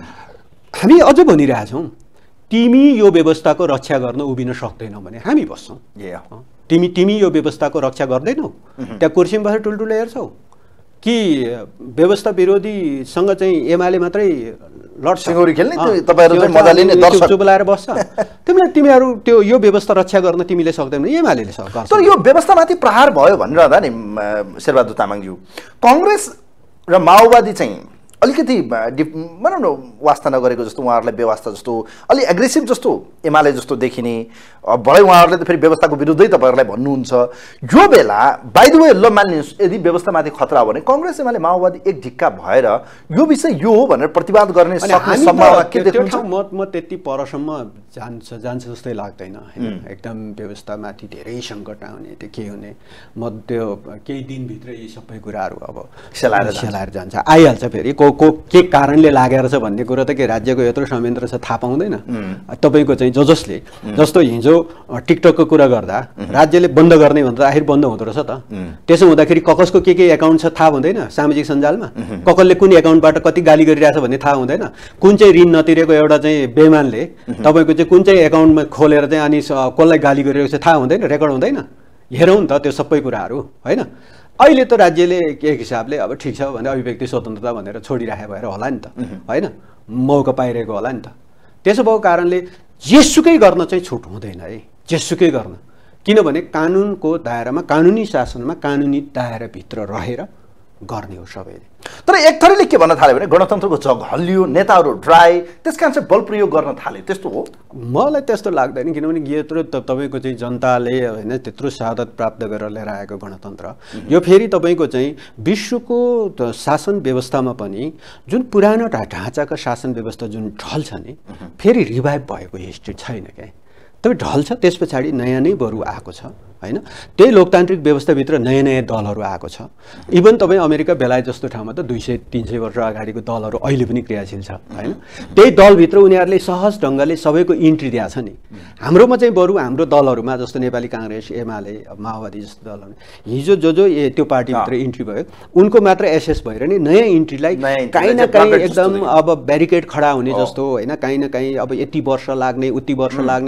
हामी अझ भनिरहेछौँ तिमी यो व्यवस्थाको रक्षा गर्न उभिन सक्दैनौ भने हामी बस्छौँ। तिमी तिमी यो व्यवस्थाको रक्षा गर्दैनौ, त्यहाँ कुर्सीमा बसेर ठुल्ठुलो हेर्छौ कि व्यवस्था विरोधीसँग चाहिँ एमाले मात्रै लड्छ, सिंगौरी खेल्ने, तपाईहरु चाहिँ मजा लिने दर्शक चुप लाएर बस्छ। तिमीले तिमीहरू त्यो यो व्यवस्था रक्षा गर्न तिमीले सक्दैनौ, एमालेले सक्छ। तर यो व्यवस्थामाथि प्रहार भयो भनिरहँदा नि शेरबहादुर तामाङज्यू, कङ्ग्रेस र माओवादी चाहिँ अलिकति भनौँ न वास्ता नगरेको जस्तो, उहाँहरूलाई व्यवस्था जस्तो अलि एग्रेसिभ जस्तो एमाले जस्तो देखिने, बडै उहाँहरूले त फेरि व्यवस्थाको विरुद्धै तपाईँहरूलाई भन्नुहुन्छ। यो बेला बाइ द वे ल मानिनुहोस् यदि व्यवस्थामाथि खतरा हो भने कङ्ग्रेस एमाले माओवादी एक ढिक्का भएर यो विषय यो हो भनेर प्रतिवाद गर्ने सक्ने सम्भावना के देख्नुहुन्छ? म म त्यति परसम्म जान्छ जान्छ जस्तै लाग्दैन हैन। एकदम व्यवस्थामाथि धेरै सङ्कट आउने, त्यो के हुने, म त्यो केही दिनभित्र यी सबै कुराहरू अब सेलाएर सेलाएर जान्छ, आइहाल्छ। फेरि को को के कारणले लागेर छ भन्ने कुरो त के राज्यको यत्रो संयन्त्र छ थाहा पाउँदैन। तपाईँको चाहिँ ज जसले जस्तो हिजो टिकटकको कुरा गर्दा राज्यले बन्द गर्ने भन्दा आखिर बन्द हुँदो रहेछ त। त्यसो हुँदाखेरि ककसको के के एकाउन्ट छ थाहा हुँदैन, सामाजिक सञ्जालमा ककसले कुन एकाउन्टबाट कति गाली गरिरहेछ भन्ने थाहा हुँदैन, कुन चाहिँ ऋण नतिरेको एउटा चाहिँ बेमानले तपाईँको चाहिँ कुन चाहिँ एकाउन्टमा खोलेर चाहिँ अनि कसलाई गाली गरिरहेको छ थाहा हुँदैन, रेकर्ड हुँदैन। हेरौँ नि त त्यो सबै कुराहरू होइन। अहिले त राज्यले एक हिसाबले अब ठिक छ भने अभिव्यक्ति स्वतन्त्रता भनेर छोडिराखे भएर होला नि त होइन, मौका पाइरहेको होला नि त। त्यसो भएको कारणले जेसुकै गर्न चाहिँ छुट हुँदैन है, जेसुकै गर्न, किनभने कानुनको दायरामा, कानुनी शासनमा, कानुनी दायराभित्र रहेर गर्ने हो सबैले। तर एक थरीले के भन्न थाल्यो भने गणतन्त्रको जग हल्लियो, नेताहरू ड्राई, त्यस कारण चाहिँ बल प्रयोग गर्न थाले, त्यस्तो हो? मलाई त्यस्तो लाग्दैन, किनभने यत्रो तपाईँको चाहिँ जनताले होइन त्यत्रो शहादत प्राप्त गरेर लिएर आएको गणतन्त्र, यो फेरि तपाईँको चाहिँ विश्वको शासन व्यवस्थामा पनि जुन पुरानो ढाँचाका शासन व्यवस्था जुन ढल्छ नि फेरि रिभाइभ भएको हिस्ट्री छैन क्या। तपाईँ ढल्छ त्यस पछाडि नयाँ नै बरु आएको छ होइन। त्यही लोकतान्त्रिक व्यवस्थाभित्र नयाँ नयाँ दलहरू आएको छ। इभन तपाईँ अमेरिका बेलायत जस्तो ठाउँमा त दुई सय तिन सय वर्ष अगाडिको दलहरू अहिले पनि क्रियाशील छ होइन। त्यही दलभित्र उनीहरूले सहज ढङ्गले सबैको इन्ट्री दिएको छ नि। हाम्रोमा चाहिँ बरु हाम्रो दलहरूमा जस्तो नेपाली काङ्ग्रेस, एमाले, माओवादी जस्तो दलहरू हिजो जो जो ए त्यो पार्टीभित्र इन्ट्री भयो उनको मात्र एसेस भएर नि नयाँ इन्ट्रीलाई काहीँ न काहीँ एकदम अब ब्यारिकेड खडा हुने जस्तो होइन, काहीँ न काहीँ अब यति वर्ष लाग्ने उति वर्ष लाग्ने,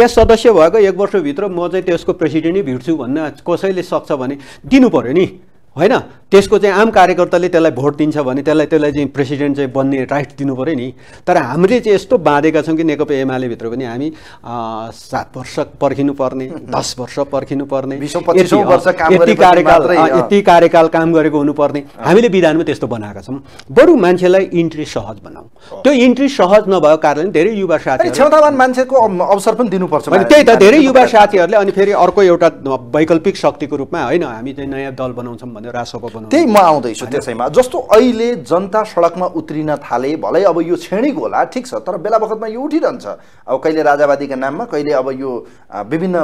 त्यस सदस्य भएको एक वर्षभित्र म चाहिँ त्यसको प्रेसिडेन्टै भिड्छु भन्न कसैले सक्छ भने दिनु पर्यो नि, होइन? त्यसको चाहिँ आम कार्यकर्ताले त्यसलाई भोट दिन्छ भने त्यसलाई त्यसलाई चाहिँ प्रेसिडेन्ट चाहिँ बन्ने राइट दिनु पर्यो नि। तर हामीले चाहिँ यस्तो बाँधेका छौँ कि नेकपा एमालेभित्र पनि हामी सात वर्ष पर्खिनु पर्ने, दस वर्ष पर्खिनु पर्ने, यति कार्यकाल यति कार्यकाल काम गरेको हुनुपर्ने, हामीले विधानमा त्यस्तो बनाएका छौँ। बरु मान्छेलाई इन्ट्री सहज बनाऊ। त्यो इन्ट्री सहज नभएको कारणले धेरै युवा साथी क्षमतावान मान्छेको अवसर पनि दिनुपर्छ। त्यही त, धेरै युवा साथीहरूले अनि फेरि अर्को एउटा वैकल्पिक शक्तिको रूपमा होइन हामी चाहिँ नयाँ दल बनाउँछौँ भनेर रासोपा बनाउँछ। त्यही म आउँदैछु त्यसैमा। जस्तो अहिले जनता सडकमा उत्रिन थाले, भलै अब यो क्षणिक होला, ठिक छ, तर बेला बखतमा यो उठिरहन्छ। अब कहिले राजावादीका नाममा, कहिले अब यो विभिन्न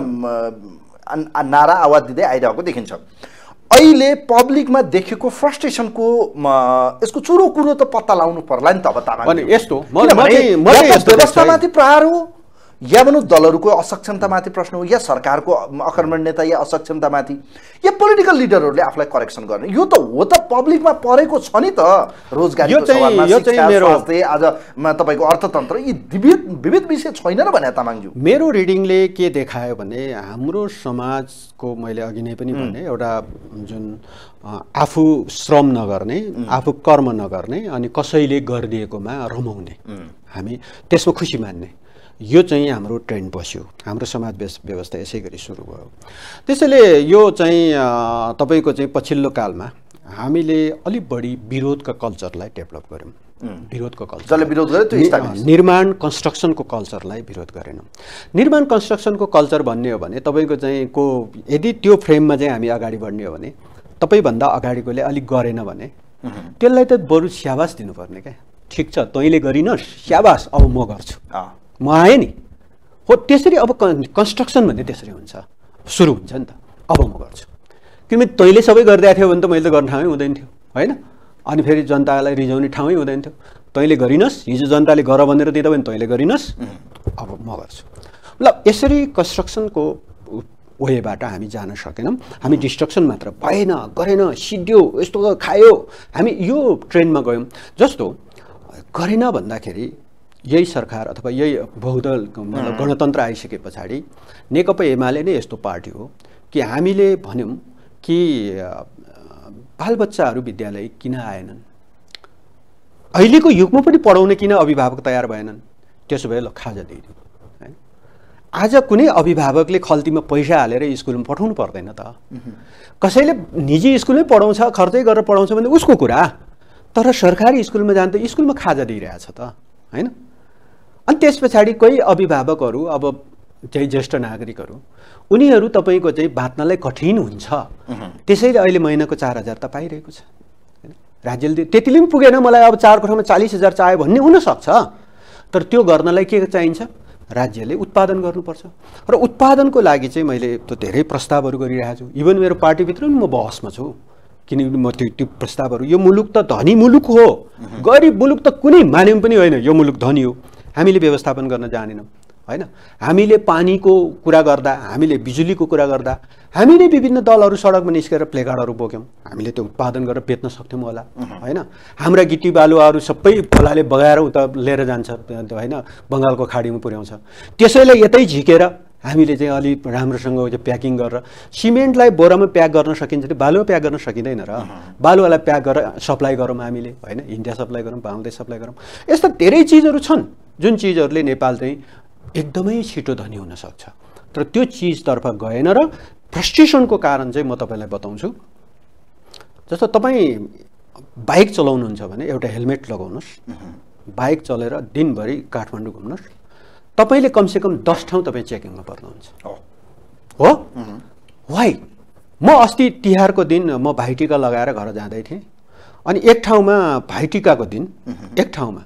नारा आवाज दिँदै आइरहेको देखिन्छ। अहिले पब्लिकमा देखेको फ्रस्ट्रेसनको यसको चुरो कुरो त पत्ता लाउनु पर्ला नि त। अब तामाङ यस्तो व्यवस्थामाथि प्रहार हो, या भनौँ दलहरूको असक्षमतामाथि प्रश्न हो, या सरकारको अकर्मण्यता या असक्षमतामाथि, या पोलिटिकल लिडरहरूले आफूलाई करेक्सन गर्ने, यो त हो त पब्लिकमा परेको छ नि त। रोजगारीको सवालमा, शिक्षा, स्वास्थ्य, आज तपाईँको अर्थतन्त्र, यी विविध विविध विषय छैन र भने तामाङज्यू। मेरो रिडिङले के देखायो भने हाम्रो समाजको, मैले अघि नै पनि भने, एउटा जुन आफू श्रम नगर्ने, आफू कर्म नगर्ने अनि कसैले गरिदिएकोमा रमाउने, हामी त्यसमा खुसी मान्ने, यो चाहिँ हाम्रो ट्रेन्ड बस्यो। हाम्रो समाज व्यवस्था यसै गरी सुरु भयो। त्यसैले यो चाहिँ तपाईँको चाहिँ पछिल्लो कालमा हामीले अलिक बढी विरोधका कल्चरलाई डेभलप गऱ्यौँ। विरोधको कल्चर विरोध गरे, निर्माण कन्स्ट्रक्सनको कल्चरलाई विरोध गरेनौँ। निर्माण कन्स्ट्रक्सनको कल्चर भन्ने हो भने तपाईँको चाहिँ को यदि त्यो फ्रेममा चाहिँ हामी अगाडि बढ्ने हो भने, तपाईँभन्दा अगाडिकोले अलिक गरेन भने त्यसलाई त बरु स्याबास दिनुपर्ने क्या। ठिक छ, तैँले गरिनस्, स्याबास, अब म गर्छु, म आएँ नि हो। त्यसरी अब कन्स्ट्रक्सन भन्ने त्यसरी हुन्छ, सुरु हुन्छ नि त। अब म गर्छु, किनभने तैँले सबै गरिदिएको थियो भने त मैले त गर्न ठाउँै हुँदैन थियो, होइन? अनि फेरि जनतालाई रिजाउने ठाउँै हुँदैन थियो। तैँले गरिनस्, हिजो जनताले गर भनेर दिँदा भने तैँले गरिनस्, अब म गर्छु। ल, यसरी कन्स्ट्रक्सनको वेबाट हामी जान सकेनौँ। हामी डिस्ट्रक्सन मात्र भएन, गरेन, सिद्धियो, यस्तो खायो, हामी यो ट्रेन्डमा गयौँ। जस्तो गरेन भन्दाखेरि यही सरकार अथवा यही बहुदल मतलब गणतन्त्र आइसके पछाडि नेकपा एमाले नै यस्तो पार्टी हो कि हामीले भन्यौँ कि बालबच्चाहरू विद्यालय किन आएनन्, अहिलेको युगमा पनि पढाउने किन अभिभावक तयार भएनन्, त्यसो भए ल खाजा दिइदिउँ, हैन? आज कुनै अभिभावकले खल्तीमा पैसा हालेर स्कुलमा पठाउनु पर्दैन त। कसैले निजी स्कुलमै पढाउँछ, खर्चै गरेर पढाउँछ भने उसको कुरा, तर सरकारी स्कुलमा जाँदा स्कुलमा खाजा दिइरहेछ त, हैन? अनि त्यस पछाडि कोही अभिभावकहरू, अब चाहिँ ज्येष्ठ नागरिकहरू, उनीहरू तपाईँको चाहिँ बाँच्नलाई कठिन हुन्छ। त्यसैले अहिले महिनाको चार हजार त पाइरहेको छ, हैन? राज्यले त्यतिले पनि पुगेन, मलाई अब चार कोठामा चालिस हजार चाहियो भन्ने हुनसक्छ, तर त्यो गर्नलाई के चाहिन्छ? राज्यले उत्पादन गर्नुपर्छ। र उत्पादनको लागि चाहिँ मैले त धेरै प्रस्तावहरू गरिरहेको छु। इभन मेरो पार्टीभित्र पनि म बहसमा छु, किनकि म त्यो त्यो प्रस्तावहरू, यो मुलुक त धनी मुलुक हो, गरिब मुलुक त कुनै मान्यौँ पनि होइन, यो मुलुक धनी हो, हामीले व्यवस्थापन गर्न जानेनौँ, होइन? हामीले पानीको कुरा गर्दा, हामीले बिजुलीको कुरा गर्दा, हामीले विभिन्न दलहरू सडकमा निस्केर प्लेकार्डहरू बोक्यौँ, हामीले त्यो उत्पादन गरेर बेच्न सक्थ्यौँ होला, होइन? हाम्रा गिटी बालुवाहरू सबै खोलाले बगाएर उता लिएर जान्छ, होइन? बङ्गालको खाडीमा पुर्याउँछ। त्यसैले यतै झिकेर हामीले चाहिँ अलि राम्रोसँग प्याकिङ गरेर, सिमेन्टलाई बोरामा प्याक गर्न सकिन्छ, बालुवा प्याक गर्न सकिँदैन र बालुवालाई प्याक गरेर सप्लाई गरौँ हामीले, होइन? इन्डिया सप्लाई गरौँ, बङ्गलादेश सप्लाई गरौँ। यस्ता धेरै चिजहरू छन् जुन चिजहरूले नेपाल चाहिँ एकदमै छिटो धनी हुन सक्छ, तर त्यो चिजतर्फ गएन। र फ्रस्ट्रेसनको कारण चाहिँ म तपाईँलाई बताउँछु। जस्तो तपाईँ बाइक चलाउनुहुन्छ भने एउटा हेलमेट लगाउनुहोस्, बाइक चलेर दिनभरि काठमाडौँ घुम्नुहोस्, तपाईँले कमसेकम दस ठाउँ तपाईँ चेकिङमा पर्नुहुन्छ हो। वाइ? म अस्ति तिहारको दिन म भाइटिका लगाएर घर जाँदै थिएँ, अनि एक ठाउँमा भाइटिकाको दिन एक ठाउँमा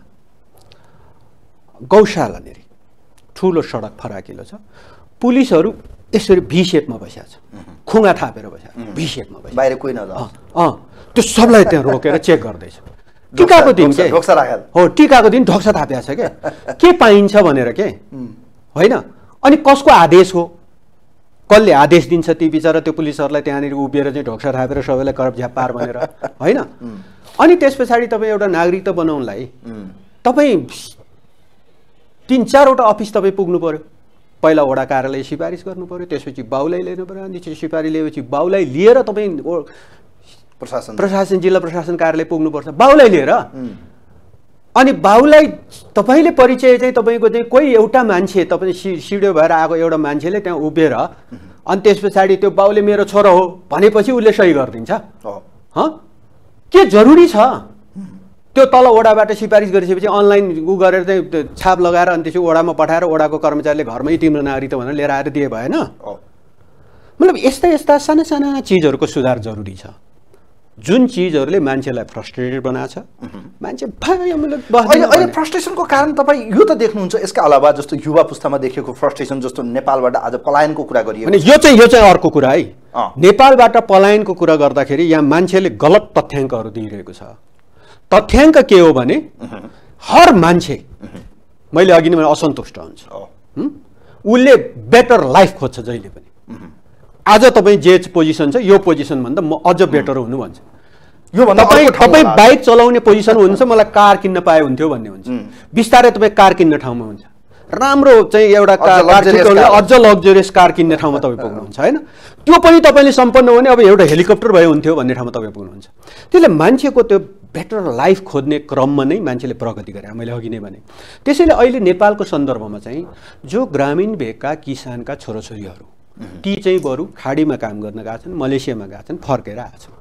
गौशालानेरि ठुलो सडक फराकिलो छ, पुलिसहरू यसरी भी सेपमा बसेको छ, खुङ्गा थापेर बसेको भी सेपमा बसेको, बाहिर कोही नजाओस्, अँ त्यो सबलाई त्यहाँ रोकेर चेक गर्दैछ। टिकाको दिन के हो, टिकाको दिन ढोक्सा थापेको छ क्या, के पाइन्छ भनेर के, होइन? अनि कसको आदेश हो, कसले आदेश दिन्छ ती बिचरा त्यो पुलिसहरूलाई त्यहाँनिर उभिएर चाहिँ ढोक्सा थापेर सबैलाई करप झ्याप पार भनेर, होइन? अनि त्यस पछाडि तपाईँ एउटा नागरिकता बनाउनलाई तपाईँ तिन चारवटा अफिस तपाईँ पुग्नु पर्यो, पहिला वडा कार्यालय सिफारिस गर्नु पर्यो, त्यसपछि बाउलाई लिनु पर्यो, अनि त्यसपछि सिफारिस लिएपछि बाउलाई लिएर तपाईँ प्रशासन प्रशासन जिल्ला प्रशासन कार्यालय पुग्नुपर्छ बाउलाई लिएर। अनि बाउलाई तपाईँले परिचय चाहिँ तपाईँको चाहिँ कोही एउटा मान्छे तपाईँ सि सिडियो भएर आएको एउटा मान्छेले त्यहाँ उभिएर अनि त्यस पछाडि त्यो बाउले मेरो छोरो हो भनेपछि उसले सही गरिदिन्छ। हँ के जरुरी छ त्यो तल वडाबाट सिफारिस गरिसकेपछि अनलाइन उ गरेर चाहिँ छाप लगाएर अनि त्यसपछि वडामा पठाएर वडाको कर्मचारीले घरमै तिम्रो नागरिकता भनेर लिएर आएर दिए भएन? मतलब यस्ता यस्ता साना साना चिजहरूको सुधार जरुरी छ जुन चिजहरूले मान्छेलाई फ्रस्ट्रेटेड बनाछ। मान्छे अहिले फ्रस्ट्रेसनको कारण तपाईँ यो त देख्नुहुन्छ। यसका अलावा जस्तो युवा पुस्तामा देखेको फ्रस्ट्रेसन जस्तो नेपालबाट आज पलायनको कुरा गरियो भने यो चाहिँ यो चाहिँ अर्को कुरा है। नेपालबाट पलायनको कुरा गर्दाखेरि यहाँ मान्छेले गलत तथ्याङ्कहरू दिइरहेको छ। तथ्याङ्क के हो भने हर मान्छे मैले अघि नै भने असन्तुष्ट हुन्छ, उसले बेटर लाइफ खोज्छ जहिले पनि। आज तपाईँ जे पोजिसन छ यो पोजिसन भन्दा म अझ बेटर हुनु भन्छ। यो भन्दा तपाईँ तपाईँ बाइक चलाउने पोजिसन हुन्छ मलाई कार किन्न पाए हुन्थ्यो भन्ने हुन्छ। बिस्तारै तपाईँ कार किन्न ठाउँमा हुन्छ, राम्रो चाहिँ एउटा अझ लग्जरियस कार किन्ने ठाउँमा तपाईँ पुग्नुहुन्छ होइन। त्यो पनि तपाईँले सम्पन्न हो भने अब एउटा हेलिकप्टर भए हुन्थ्यो भन्ने ठाउँमा तपाईँ पुग्नुहुन्छ। त्यसले मान्छेको त्यो बेटर लाइफ खोज्ने क्रममा नै मान्छेले प्रगति गरे मैले अघि नै भने। त्यसैले अहिले नेपालको सन्दर्भमा चाहिँ जो ग्रामीण भेगका किसानका छोराछोरीहरू ती चाहिँ बरु खाडीमा काम गर्न गएका छन्, मलेसियामा गएका छन्, फर्केर आएछन्।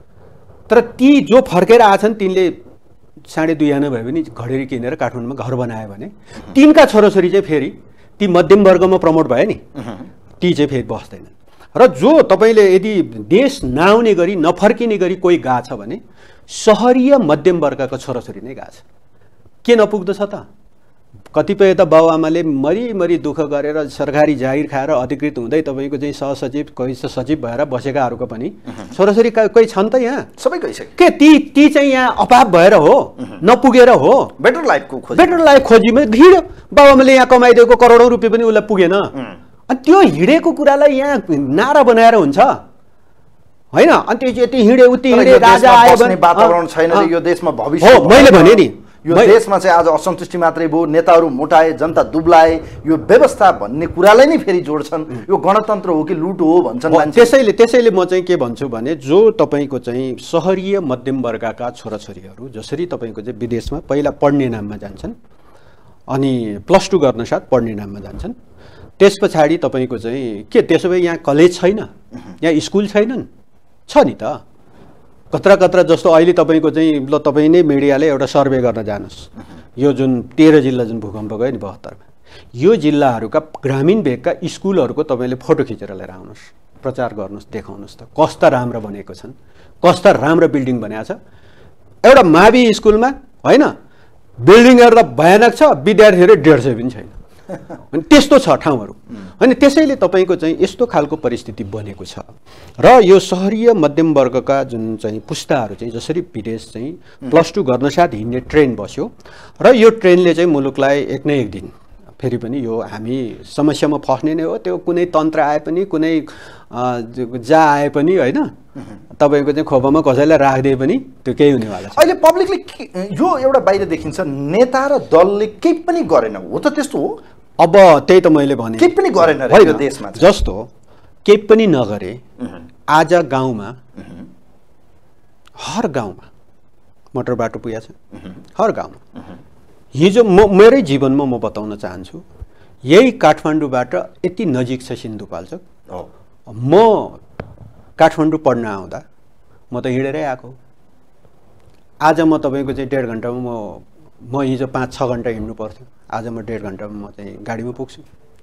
तर ती जो फर्केर आएछन् तिनले साढे दुई आना भए पनि घडेरी किनेर काठमाडौँमा घर बनायो भने तिनका छोराछोरी चाहिँ फेरि ती मध्यम वर्गमा प्रमोट भयो नि, ती चाहिँ फेरि बस्दैनन्। र जो तपाईँले यदि देश नआउने गरी नफर्किने गरी कोही गएछ भने सहरीय मध्यम वर्गका छोराछोरी नै गएछ। के नपुग्दछ त? कतिपय त बाबुआमाले मरिमरि दुःख गरेर सरकारी जागिर खाएर अधिकृत हुँदै तपाईँको चाहिँ सहसचिव कोही सचिव भएर बसेकाहरूको पनि छोराछोरी कोही छन् त यहाँ? सबै गइसक्यो। के ती ती चाहिँ यहाँ अभाव भएर हो, नपुगेर हो, बेटर लाइफको खोजी बेटर लाइफ खोजीमा हिँड्यो। बाबुआमाले यहाँ कमाइदिएको करोडौँ रुपियाँ पनि उसलाई पुगेन। अनि त्यो हिँडेको कुरालाई यहाँ नारा बनाएर हुन्छ होइन। अनि त्यो यति हिँडे उति हिँडे राजा आयो भने वातावरण छैन यो देशमा भविष्य हो। मैले भने नि यो देशमा चाहिँ आज असन्तुष्टि मात्रै भयो, नेताहरू मोटाए, जनता दुब्लाए, यो व्यवस्था भन्ने कुरालाई नै फेरि जोड्छन्। यो गणतन्त्र हो कि लुट हो भन्छन् मान्छे। त्यसैले त्यसैले म चाहिँ के भन्छु भने जो तपाईँको चाहिँ सहरीय मध्यम वर्गका छोराछोरीहरू जसरी तपाईँको चाहिँ विदेशमा पहिला पढ्ने नाममा जान्छन् अनि प्लस टू गर्न साथ पढ्ने नाममा जान्छन्, त्यस पछाडि तपाईँको चाहिँ के त्यसो भए यहाँ कलेज छैन, यहाँ स्कुल छैनन्? छ नि त। कत्रा कत्रा जस्तो अहिले तपाईँको चाहिँ ल तपाईँ नै मिडियाले एउटा सर्वे गर्न जानुहोस्। यो जुन तेह्र जिल्ला जुन भूकम्प गयो नि बहत्तरमा, यो जिल्लाहरूका ग्रामीण भेगका स्कुलहरूको तपाईँले फोटो खिचेर लिएर आउनुहोस्, प्रचार गर्नुहोस्, देखाउनुहोस् त कस्ता राम्रो बनेको छन्, कस्ता राम्रो बिल्डिङ बनाएको छ। एउटा मावि स्कुलमा होइन बिल्डिङहरू त भयानक छ, विद्यार्थीहरू डेढ सय पनि छैन। अनि त्यस्तो छ ठाउँहरू। अनि त्यसैले तपाईँको चाहिँ यस्तो खालको परिस्थिति बनेको छ। र यो सहरीय मध्यम वर्गका जुन चाहिँ पुस्ताहरू चाहिँ जसरी विदेश चाहिँ प्लस टू गर्न साथ हिँड्ने ट्रेन बस्यो र यो ट्रेनले चाहिँ मुलुकलाई एक न एक दिन फेरि पनि यो हामी समस्यामा फस्ने नै हो। त्यो कुनै तन्त्र आए पनि कुनै जा आए पनि होइन तपाईँको चाहिँ खोपामा कसैलाई राखिदिए पनि त्यो केही हुनेवाला छ। अहिले पब्लिकले यो एउटा बाहिर देखिन्छ नेता र दलले केही पनि गरेन हो त त्यस्तो हो? अब त्यही त मैले भने केही पनि गरेन यो देशमा जस्तो केही पनि नगरे। आज गाउँमा हर गाउँमा मोटर बाटो पुगेको छ, हर गाउँमा। हिजो म मेरै जीवनमा म बताउन चाहन्छु, यही काठमाडौँबाट यति नजिक छ सिन्धुपाल्चोक। म काठमाडौँ पढ्न आउँदा म त हिँडेरै आएको। आज म तपाईँको चाहिँ डेढ घन्टामा म म हिजो पाँच छ घन्टा हिँड्नु पर्थ्यो, आज म डेढ घन्टामा म चाहिँ गाडीमा पुग्छु।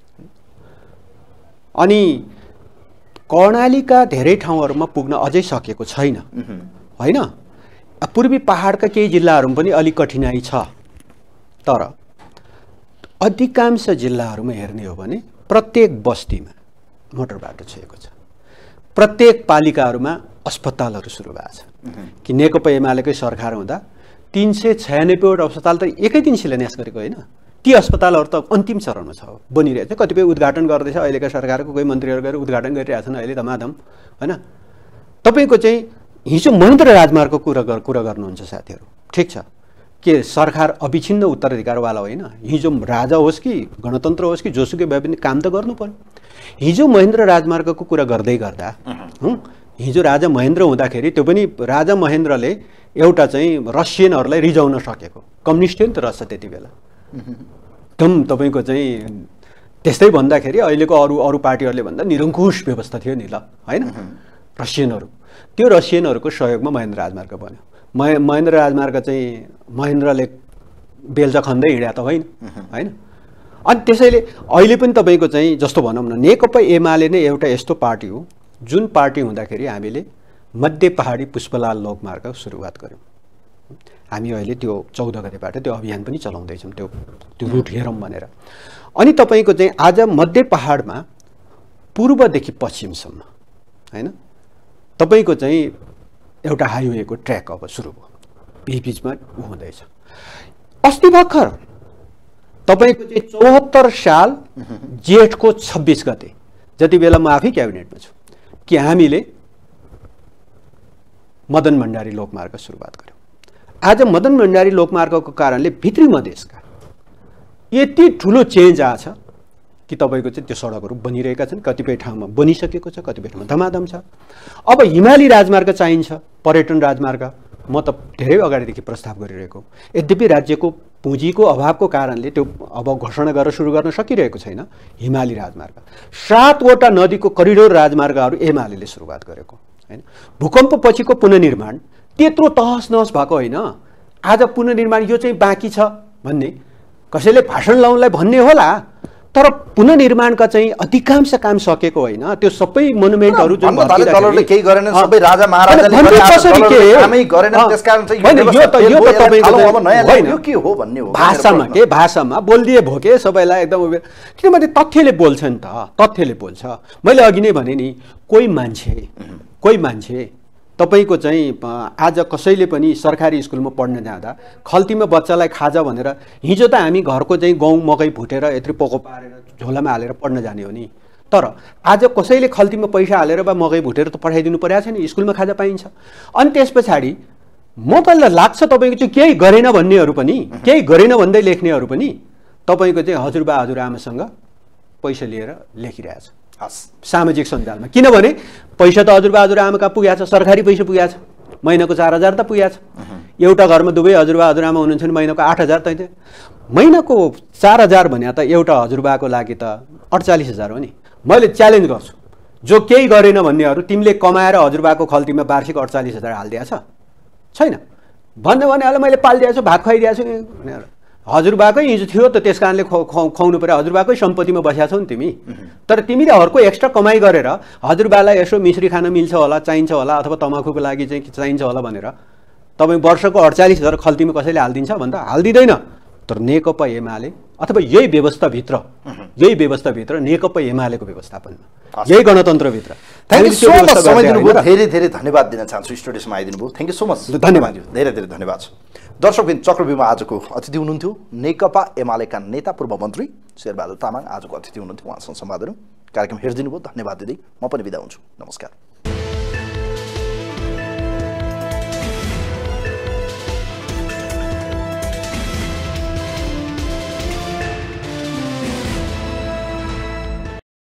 अनि कर्णालीका धेरै ठाउँहरूमा पुग्न अझै सकेको छैन होइन। पूर्वी पहाडका केही जिल्लाहरूमा पनि अलिक कठिनाई छ, तर अधिकांश जिल्लाहरूमा हेर्ने हो भने प्रत्येक बस्तीमा मोटर बाटो छेको छ, प्रत्येक पालिकाहरूमा अस्पतालहरू सुरु भएको छ। कि नेकपा एमालेकै सरकार हुँदा तीन सय छयानब्बेवटा अस्पताल त एकै दिन शिलान्यास गरेको होइन, ती अस्पतालहरू त अन्तिम चरणमा छ, बनिरहेको छ। कतिपय उद्घाटन गर्दैछ अहिलेका सरकारको कोही मन्त्रीहरू गएर उद्घाटन गरिरहेका छन् अहिले धमाधम होइन। तपाईँको चाहिँ हिजो महेन्द्र राजमार्गको कुरा कुरा गर्नुहुन्छ साथीहरू, ठिक छ, के सरकार अविच्छिन्न उत्तराधिकारवाला होइन। हिजो राजा होस् कि गणतन्त्र होस् कि जोसुकै भए पनि काम त गर्नु पर्यो। हिजो महेन्द्र राजमार्गको कुरा गर्दै गर्दा हिजो राजा महेन्द्र हुँदाखेरि त्यो पनि राजा महेन्द्रले एउटा चाहिँ रसियनहरूलाई रिजाउन सकेको, कम्युनिस्ट थियो नि त रसिया त्यति बेला। एकदम तपाईँको चाहिँ त्यस्तै भन्दाखेरि अहिलेको अरू अरू पार्टीहरूले भन्दा निरङ्कुश व्यवस्था थियो नि ल होइन। रसियनहरू, त्यो रसियनहरूको सहयोगमा महेन्द्र राजमार्ग बन्यो। महे महेन्द्र राजमार्ग चाहिँ महेन्द्रले बेल्चा खन्दै हिँड्या त होइन होइन। अनि त्यसैले अहिले पनि तपाईँको चाहिँ जस्तो भनौँ न, नेकपा एमाले नै एउटा यस्तो पार्टी हो जुन पार्टी हुँदाखेरि हामीले मध्य पहाडी पुष्पलाल लोकमार्ग सुरुवात गऱ्यौँ। हामी अहिले त्यो चौध गतेबाट त्यो अभियान पनि चलाउँदैछौँ, त्यो त्यो रुट हेरौँ भनेर। अनि तपाईँको चाहिँ आज मध्य पहाडमा पूर्वदेखि पश्चिमसम्म होइन तपाईँको चाहिँ एउटा हाइवेको ट्र्याक अब सुरु भयो, बिच बिचमा उ हुँदैछ। अस्ति भर्खर तपाईँको चाहिँ चौहत्तर साल जेठको छब्बिस गते जति बेला म आफै क्याबिनेटमा छु कि हामीले मदन भण्डारी लोकमार्ग सुरुवात गऱ्यौँ। आज मदन भण्डारी लोकमार्गको कारणले भित्री मधेसका यति ठुलो चेन्ज आछ कि तपाईँको चाहिँ त्यो सडकहरू बनिरहेका छन्, कतिपय ठाउँमा बनिसकेको छ, कतिपय ठाउँमा धमाधम छ। अब हिमाली राजमार्ग चाहिन्छ, पर्यटन राजमार्ग म त धेरै अगाडिदेखि प्रस्ताव गरिरहेको, यद्यपि राज्यको पुँजीको अभावको कारणले त्यो अब घोषणा गरेर सुरु गर्न सकिरहेको छैन। हिमाली राजमार्ग सातवटा नदीको करिडोर राजमार्गहरू एमाले सुरुवात गरेको होइन। भूकम्प पछिको पुनर्निर्माण त्यत्रो तहस नहस भएको होइन। आज पुनर्निर्माण यो चाहिँ बाँकी छ भन्ने कसैले भाषण लाउनलाई भन्ने होला, तर पुनर्निर्माणका चाहिँ अधिकांश काम सकेको होइन। त्यो सबै मोनुमेन्टहरू जुन दलहरूले केही गरेनन्, सबै राजा महाराजाले कामै गरेनन्, त्यसकारण चाहिँ यो के हो भन्ने हो। भाषामा के भाषामा बोलिदिए भोके सबैलाई एकदम उयो, किनभने तथ्यले बोल्छ नि त, तथ्यले बोल्छ। मैले अघि नै भने नि, कोही मान्छे कोही मान्छे तपाईको चाहिँ आज कसैले पनि सरकारी स्कुलमा पढ्न जाँदा खल्तीमा बच्चालाई खाजा भनेर, हिजो त हामी घरको चाहिँ गहुँ मकै भुटेर यत्रो पोको पारेर झोलामा हालेर पढ्न जाने हो नि, तर आज कसैले खल्तीमा पैसा हालेर वा मकै भुटेर त पठाइदिनु परेको छैन, स्कुलमा खाजा पाइन्छ। अनि त्यस पछाडि म त लाग्छ तपाईँको चाहिँ केही गरेन भन्नेहरू पनि, केही गरेन भन्दै लेख्नेहरू पनि तपाईँको चाहिँ हजुरबा हजुरआमासँग पैसा लिएर लेखिरहेछ सामाजिक सञ्जालमा। किनभने पैसा त हजुरबा हजुरआमाका पुगेको छ, सरकारी पैसा पुगेको छ, महिनाको चार हजार त पुगेको छ। एउटा घरमा दुवै हजुरबा हजुरआमा हुनुहुन्छ भने महिनाको आठ हजार त महिनाको चार हजार भने त एउटा हजुरबाको लागि त अडचालिस हजार हो नि। मैले च्यालेन्ज गर्छु, जो केही गरेन भन्नेहरू, तिमीले कमाएर हजुरबाको खल्तीमा वार्षिक अडचालिस हजार हालिदिएको छ छैन भन्ने भने अहिले मैले पालिदिएको छु, भात खुवाइदिएको छु भनेर। हजुरबाकै हिजो थियो त त्यस कारणले खुवाउनु पर्यो, हजुरबाकै सम्पत्तिमा बसेका छौ नि तिमी। तर तिमीले अर्को एक्स्ट्रा कमाइ गरेर हजुरबालाई यसो मिश्री खान मिल्छ होला, चाहिन्छ होला, अथवा तमाखुको लागि चाहिँ चाहिन्छ होला भनेर तपाईँ वर्षको अडचालिस हजार खल्तीमा कसैले हालिदिन्छ भन्दा हालिदिँदैन। तर नेकपा एमाले अथवा यही व्यवस्थाभित्र यही व्यवस्थाभित्र नेकपा एमालेको व्यवस्थापनमा, यही गणतन्त्रभित्र धेरै धेरै धन्यवाद दिन चाहन्छु। स्टुडियोमा आइदिनु भयो, थ्याङ्क यू सो मच। धन्यवाद, धेरै धेरै धन्यवाद छ। दर्शकबिन, चक्रव्यूहमा आजको अतिथि हुनुहुन्थ्यो नेकपा एमालेका नेता पूर्व मन्त्री शेरबहादुर तामाङ, आजको अतिथि हुनुहुन्थ्यो। उहाँसँग संवाद गऱ्यौँ। कार्यक्रम हेरिदिनु भयो, धन्यवाद दिँदै म पनि बिदा हुन्छु। नमस्कार।